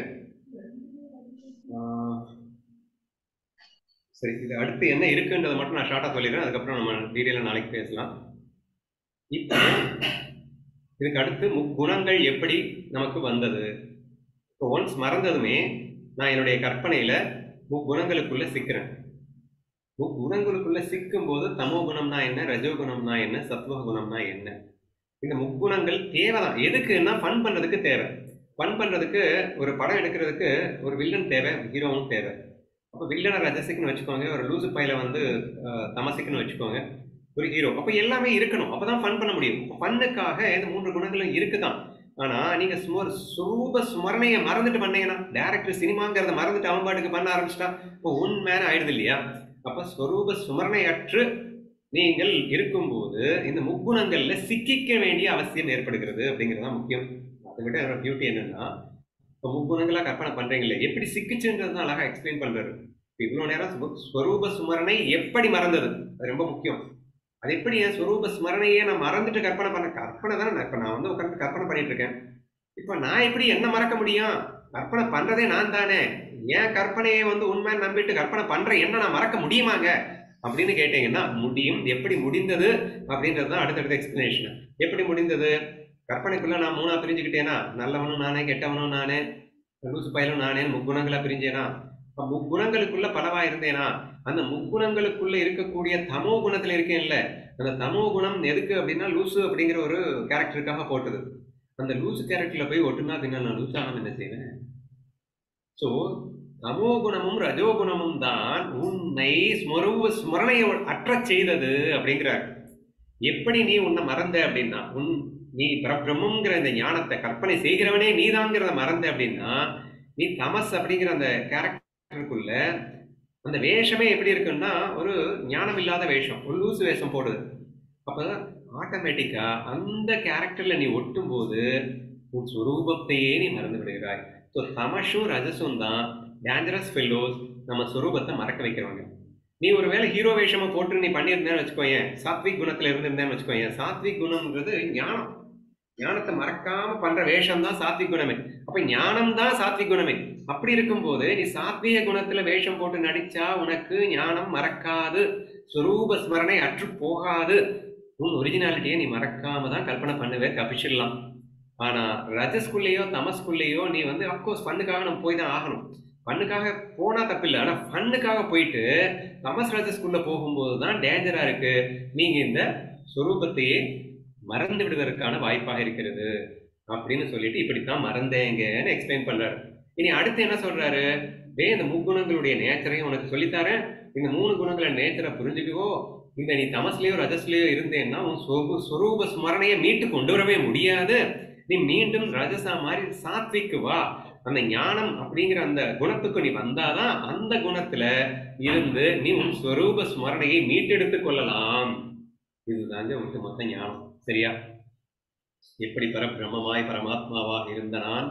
சரி, இது அடுத்து என்ன இருக்குன்றதை மட்டும் நான் ஷார்ட்டா சொல்லிடுறேன், அதுக்கப்புறம் நம்ம டீடைலா நாளைக்கு பேசலாம். இப்போ இதுக்கு அடுத்து முக்குணங்கள் எப்படி நமக்கு வந்தது. இப்போ ஒன்ஸ் மறந்ததுமே நான் என்னுடைய கற்பனையில முக்குணங்களுக்குள்ள சிக்கிறேன். முக்குணங்களுக்குள்ள சிக்கும் போது தமோ குணம்னா என்ன, ரஜோகுணம்னா என்ன, சத்வ குணம்னா என்ன, இந்த முக்குணங்கள் தேவைதான். எதுக்குன்னா ஃபன் பண்றதுக்கு தேவை. ஃபன் பண்றதுக்கு ஒரு படம் எடுக்கிறதுக்கு ஒரு வில்லன் தேவை, ஹீரோவும் தேவை. அப்போ வில்லனை ரஜசிக்குன்னு வச்சுக்கோங்க, ஒரு லூசு பையில வந்து தமசிக்குன்னு வச்சுக்கோங்க, ஒரு ஹீரோ. அப்போ எல்லாமே இருக்கணும், அப்பதான் ஃபன் பண்ண முடியும். ஃபன்னுக்காக இந்த மூன்று குணங்களும் இருக்குதான். ஆனா நீங்க சுமர் சுரூப ஸ்மரணையை மறந்துட்டு பண்ணீங்கன்னா, டேரக்டர் சினிமாங்கிறத மறந்துட்டு அவன் பாட்டுக்கு பண்ண ஆரம்பிச்சிட்டா இப்போ உண்மையான ஆயிடுது இல்லையா? அப்ப ஸ்வரூப ஸ்மரணை அற்று நீங்கள் இருக்கும்போது இந்த முக்குணங்கள்ல சிக்கிக்க வேண்டிய அவசியம் ஏற்படுகிறது அப்படிங்கிறதுதான் முக்கியம். அதை விட பியூட்டி என்னன்னா, இப்போ முக்குணங்களா கற்பனை பண்றீங்களே, எப்படி சிக்கிச்சுன்றது தான் அழகா எக்ஸ்பிளைன் பண்றாரு. இவ்வளவு நேரம் ஸ்வரூப ஸ்மரணை எப்படி மறந்தது, அது ரொம்ப முக்கியம். அது எப்படி என் ஸ்வரூப ஸ்மரணையே நான் மறந்துட்டு கற்பனை பண்ண, கற்பனை தானே. இப்ப நான் வந்து உட்காந்து கற்பனை பண்ணிட்டு இருக்கேன், இப்ப நான் எப்படி என்ன மறக்க முடியும்? கற்பனை பண்றதே நான் தானே. ஏன் கற்பனையை வந்து உண்மை நம்பிட்டு கற்பனை பண்ற என்ன நான் மறக்க முடியுமாங்க அப்படின்னு கேட்டீங்கன்னா முடியும். எப்படி முடிந்தது அப்படின்றதுதான் அடுத்தடுத்த எக்ஸ்பிளனேஷன். எப்படி முடிந்தது? கற்பனைக்குள்ள நான் மூணா பிரிஞ்சுக்கிட்டேனா, நல்லவனும் நானே, கெட்டவனும் நானே, லூசு பயலும் நானே, முக்குணங்களா பிரிஞ்சேனா. முக்குணங்களுக்குள்ள பலவா இருந்தேனா, அந்த முக்குணங்களுக்குள்ள இருக்கக்கூடிய தமோ குணத்துல இருக்கேன்ல, அந்த தமோ குணம் எதுக்கு அப்படின்னா லூசு அப்படிங்கிற ஒரு கேரக்டருக்காக போட்டது. அந்த லூசு கேரக்டர்ல போய் ஒட்டுனா பின்னா நான் லூசாக என்ன செய்வேன்? ஸோ தமோ குணமும் ரஜோ குணமும் தான் உன்னை ஸ்மருவ ஸ்மரணையை அற்றச் செய்தது அப்படிங்கிறார். எப்படி நீ உன்னை மறந்த அப்படின்னா, உன் நீ பரபிரம்மங்கிற இந்த ஞானத்தை கற்பனை செய்கிறவனே நீதாங்கிறத மறந்த அப்படின்னா, நீ தமஸ் அப்படிங்கிற அந்த கேரக்டருக்குள்ள அந்த வேஷமே எப்படி இருக்குன்னா ஒரு ஞானம் இல்லாத வேஷம், ஒரு லூசு வேஷம் போடுது. அப்ப ஆட்டோமேட்டிக்கா அந்த கேரக்டர்ல நீ ஒட்டும் போது உன் சுரூபத்தையே நீ மறந்து விடுகிறாய். ஸோ தமஷும் ரஜசும் தான் டேஞ்சரஸ் ஃபெல்லோஸ், நம்ம சுரூபத்தை மறக்க வைக்கிறவங்க. நீ ஒருவேளை ஹீரோ வேஷமா போட்டு நீ பண்ணியிருந்தேன்னு வச்சுக்கோயேன், சாத்விக் குணத்துல இருந்திருந்தேன்னு வச்சுக்கோயேன். சாத்விக் குணம்ன்றது ஞானம், ஞானத்தை மறக்காம பண்ற வேஷம் தான் சாத்விக் குணமே. அப்ப ஞானம் தான் சாத்விக் குணமே. அப்படி இருக்கும்போது நீ சாத்விக குணத்துல வேஷம் போட்டு நடிச்சா உனக்கு ஞானம் மறக்காது, சுரூப ஸ்மரணை அற்று போகாது. உன் ஒரிஜினாலிட்டியை நீ மறக்காம தான் கல்பனை பண்ணுவே, தப்பிச்சிடலாம். ஆனா ரஜஸ்குள்ளேயோ தமஸ்குள்ளேயோ நீ வந்து அப்கோர்ஸ் ஃபன்னுக்காக நம்ம போய் தான் ஆகணும். ஃபன்னுக்காக போனா தப்பில்லை. ஆனா ஃபன்னுக்காக போயிட்டு தமஸ் ரஜஸ்குள்ள போகும்போது தான் டேஞ்சரா இருக்கு. நீங்க இந்த சுரூபத்தையே மறந்து விடுவதற்கான வாய்ப்பாக இருக்கிறது அப்படின்னு சொல்லிட்டு இப்படித்தான் மறந்தேங்கன்னு எக்ஸ்பிளைன் பண்றாரு. இனி அடுத்து என்ன சொல்றாரு? டே இந்த முக்குணங்களுடைய நேச்சரையும் உனக்கு சொல்லித்தாரேன், இந்த மூணு குணங்களை நேச்சரை புரிஞ்சுக்கோ. இந்த நீ தமஸ்லயோ ரஜஸ்லயோ இருந்தேன்னா உன் சொரூப சொரூப ஸ்மரணையை மீட்டு கொண்டு வரவே முடியாது. நீ மீண்டும் ரஜசா மாதிரி சாத்விக்கு வா. அந்த ஞானம் அப்படிங்கிற அந்த குணத்துக்கு நீ வந்தாதான் அந்த குணத்துல இருந்து நீ உன் ஸ்வரூப ஸ்மரணையை மீட்டெடுத்துக் கொள்ளலாம். இதுதாங்க உனக்கு மொத்த ஞானம். சரியா? எப்படி பரபிரம்மமாய் பரமாத்மாவா இருந்த நான்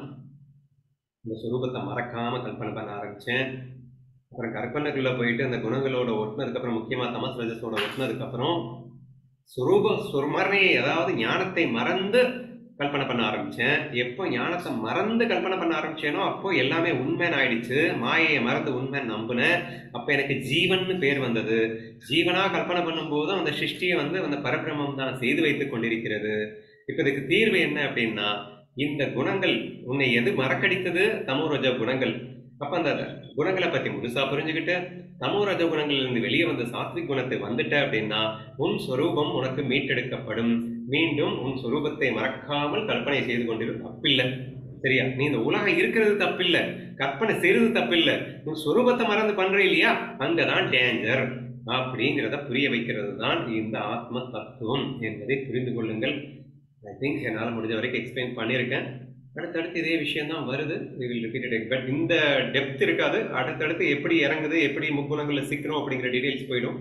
இந்த சுரூபத்தை மறக்காம கல்பனை பண்ண ஆரம்பிச்சேன். அப்புறம் கற்பனைக்குள்ள போயிட்டு அந்த குணங்களோட ஒட்டினதுக்கு அப்புறம், முக்கியமா தமஸ் ரஜஸோட ஒட்டினதுக்கு அப்புறம் சுரூப ஸ்மரணையை, அதாவது ஞானத்தை மறந்து கல்பனை பண்ண ஆரம்பிச்சேன். எப்போ ஞானத்தை மறந்து கல்பனை பண்ண ஆரம்பிச்சேனோ அப்போ எல்லாமே உண்மைன்னு ஆயிடுச்சு. மாயையை மறந்து உண்மைன்னு நம்பினேன். அப்ப எனக்கு ஜீவன் பேர் வந்தது. ஜீவனா கல்பனை பண்ணும் போதும் அந்த சிருஷ்டியை வந்து அந்த பரபிரம்மம் தான் செய்து வைத்துக் கொண்டிருக்கிறது. இப்ப இதுக்கு தீர்வு என்ன அப்படின்னா, இந்த குணங்கள் உன்னை எது மறக்கடித்தது? தமோ ரஜ குணங்கள். அப்ப அந்த குணங்களை பத்தி முழுசா புரிஞ்சுக்கிட்டு தமோ ரஜ குணங்கள்ல இருந்து வெளியே வந்து சாத்விக் குணத்தை வந்துட்ட அப்படின்னா உன் சொரூபம் உனக்கு மீட்டெடுக்கப்படும். மீண்டும் உன் சொரூபத்தை மறக்காமல் கற்பனை செய்து கொண்டிரு, தப்பில்லை. சரியா? நீ இந்த உலகம் இருக்கிறது தப்பில்லை, கற்பனை செய்யறது தப்பில்லை. உன் சொரூபத்தை மறந்து பண்ற இல்லையா, அங்கதான் டேஞ்சர் அப்படிங்கிறத புரிய வைக்கிறது தான் இந்த ஆத்ம தத்துவம் என்பதை புரிந்து கொள்ளுங்கள். ஐ திங்க் என்னால் முடிஞ்ச வரைக்கும் எக்ஸ்பிளைன் பண்ணியிருக்கேன். அடுத்தடுத்து இதே விஷயம் தான் வருது. பட் இந்த டெப்த் இருக்காது. அடுத்தடுத்து எப்படி இறங்குது, எப்படி முக்குணங்கள்ல சிக்கிறோம் அப்படிங்கிற டீடைல்ஸ் போயிடும்.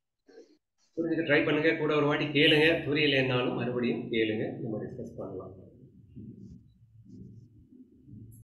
புரிஞ்சுக்க ட்ரை பண்ணுங்க. கூட ஒரு வாட்டி கேளுங்க. புரியலைன்னாலும் மறுபடியும் கேளுங்க, நம்ம டிஸ்கஸ் பண்ணலாம்.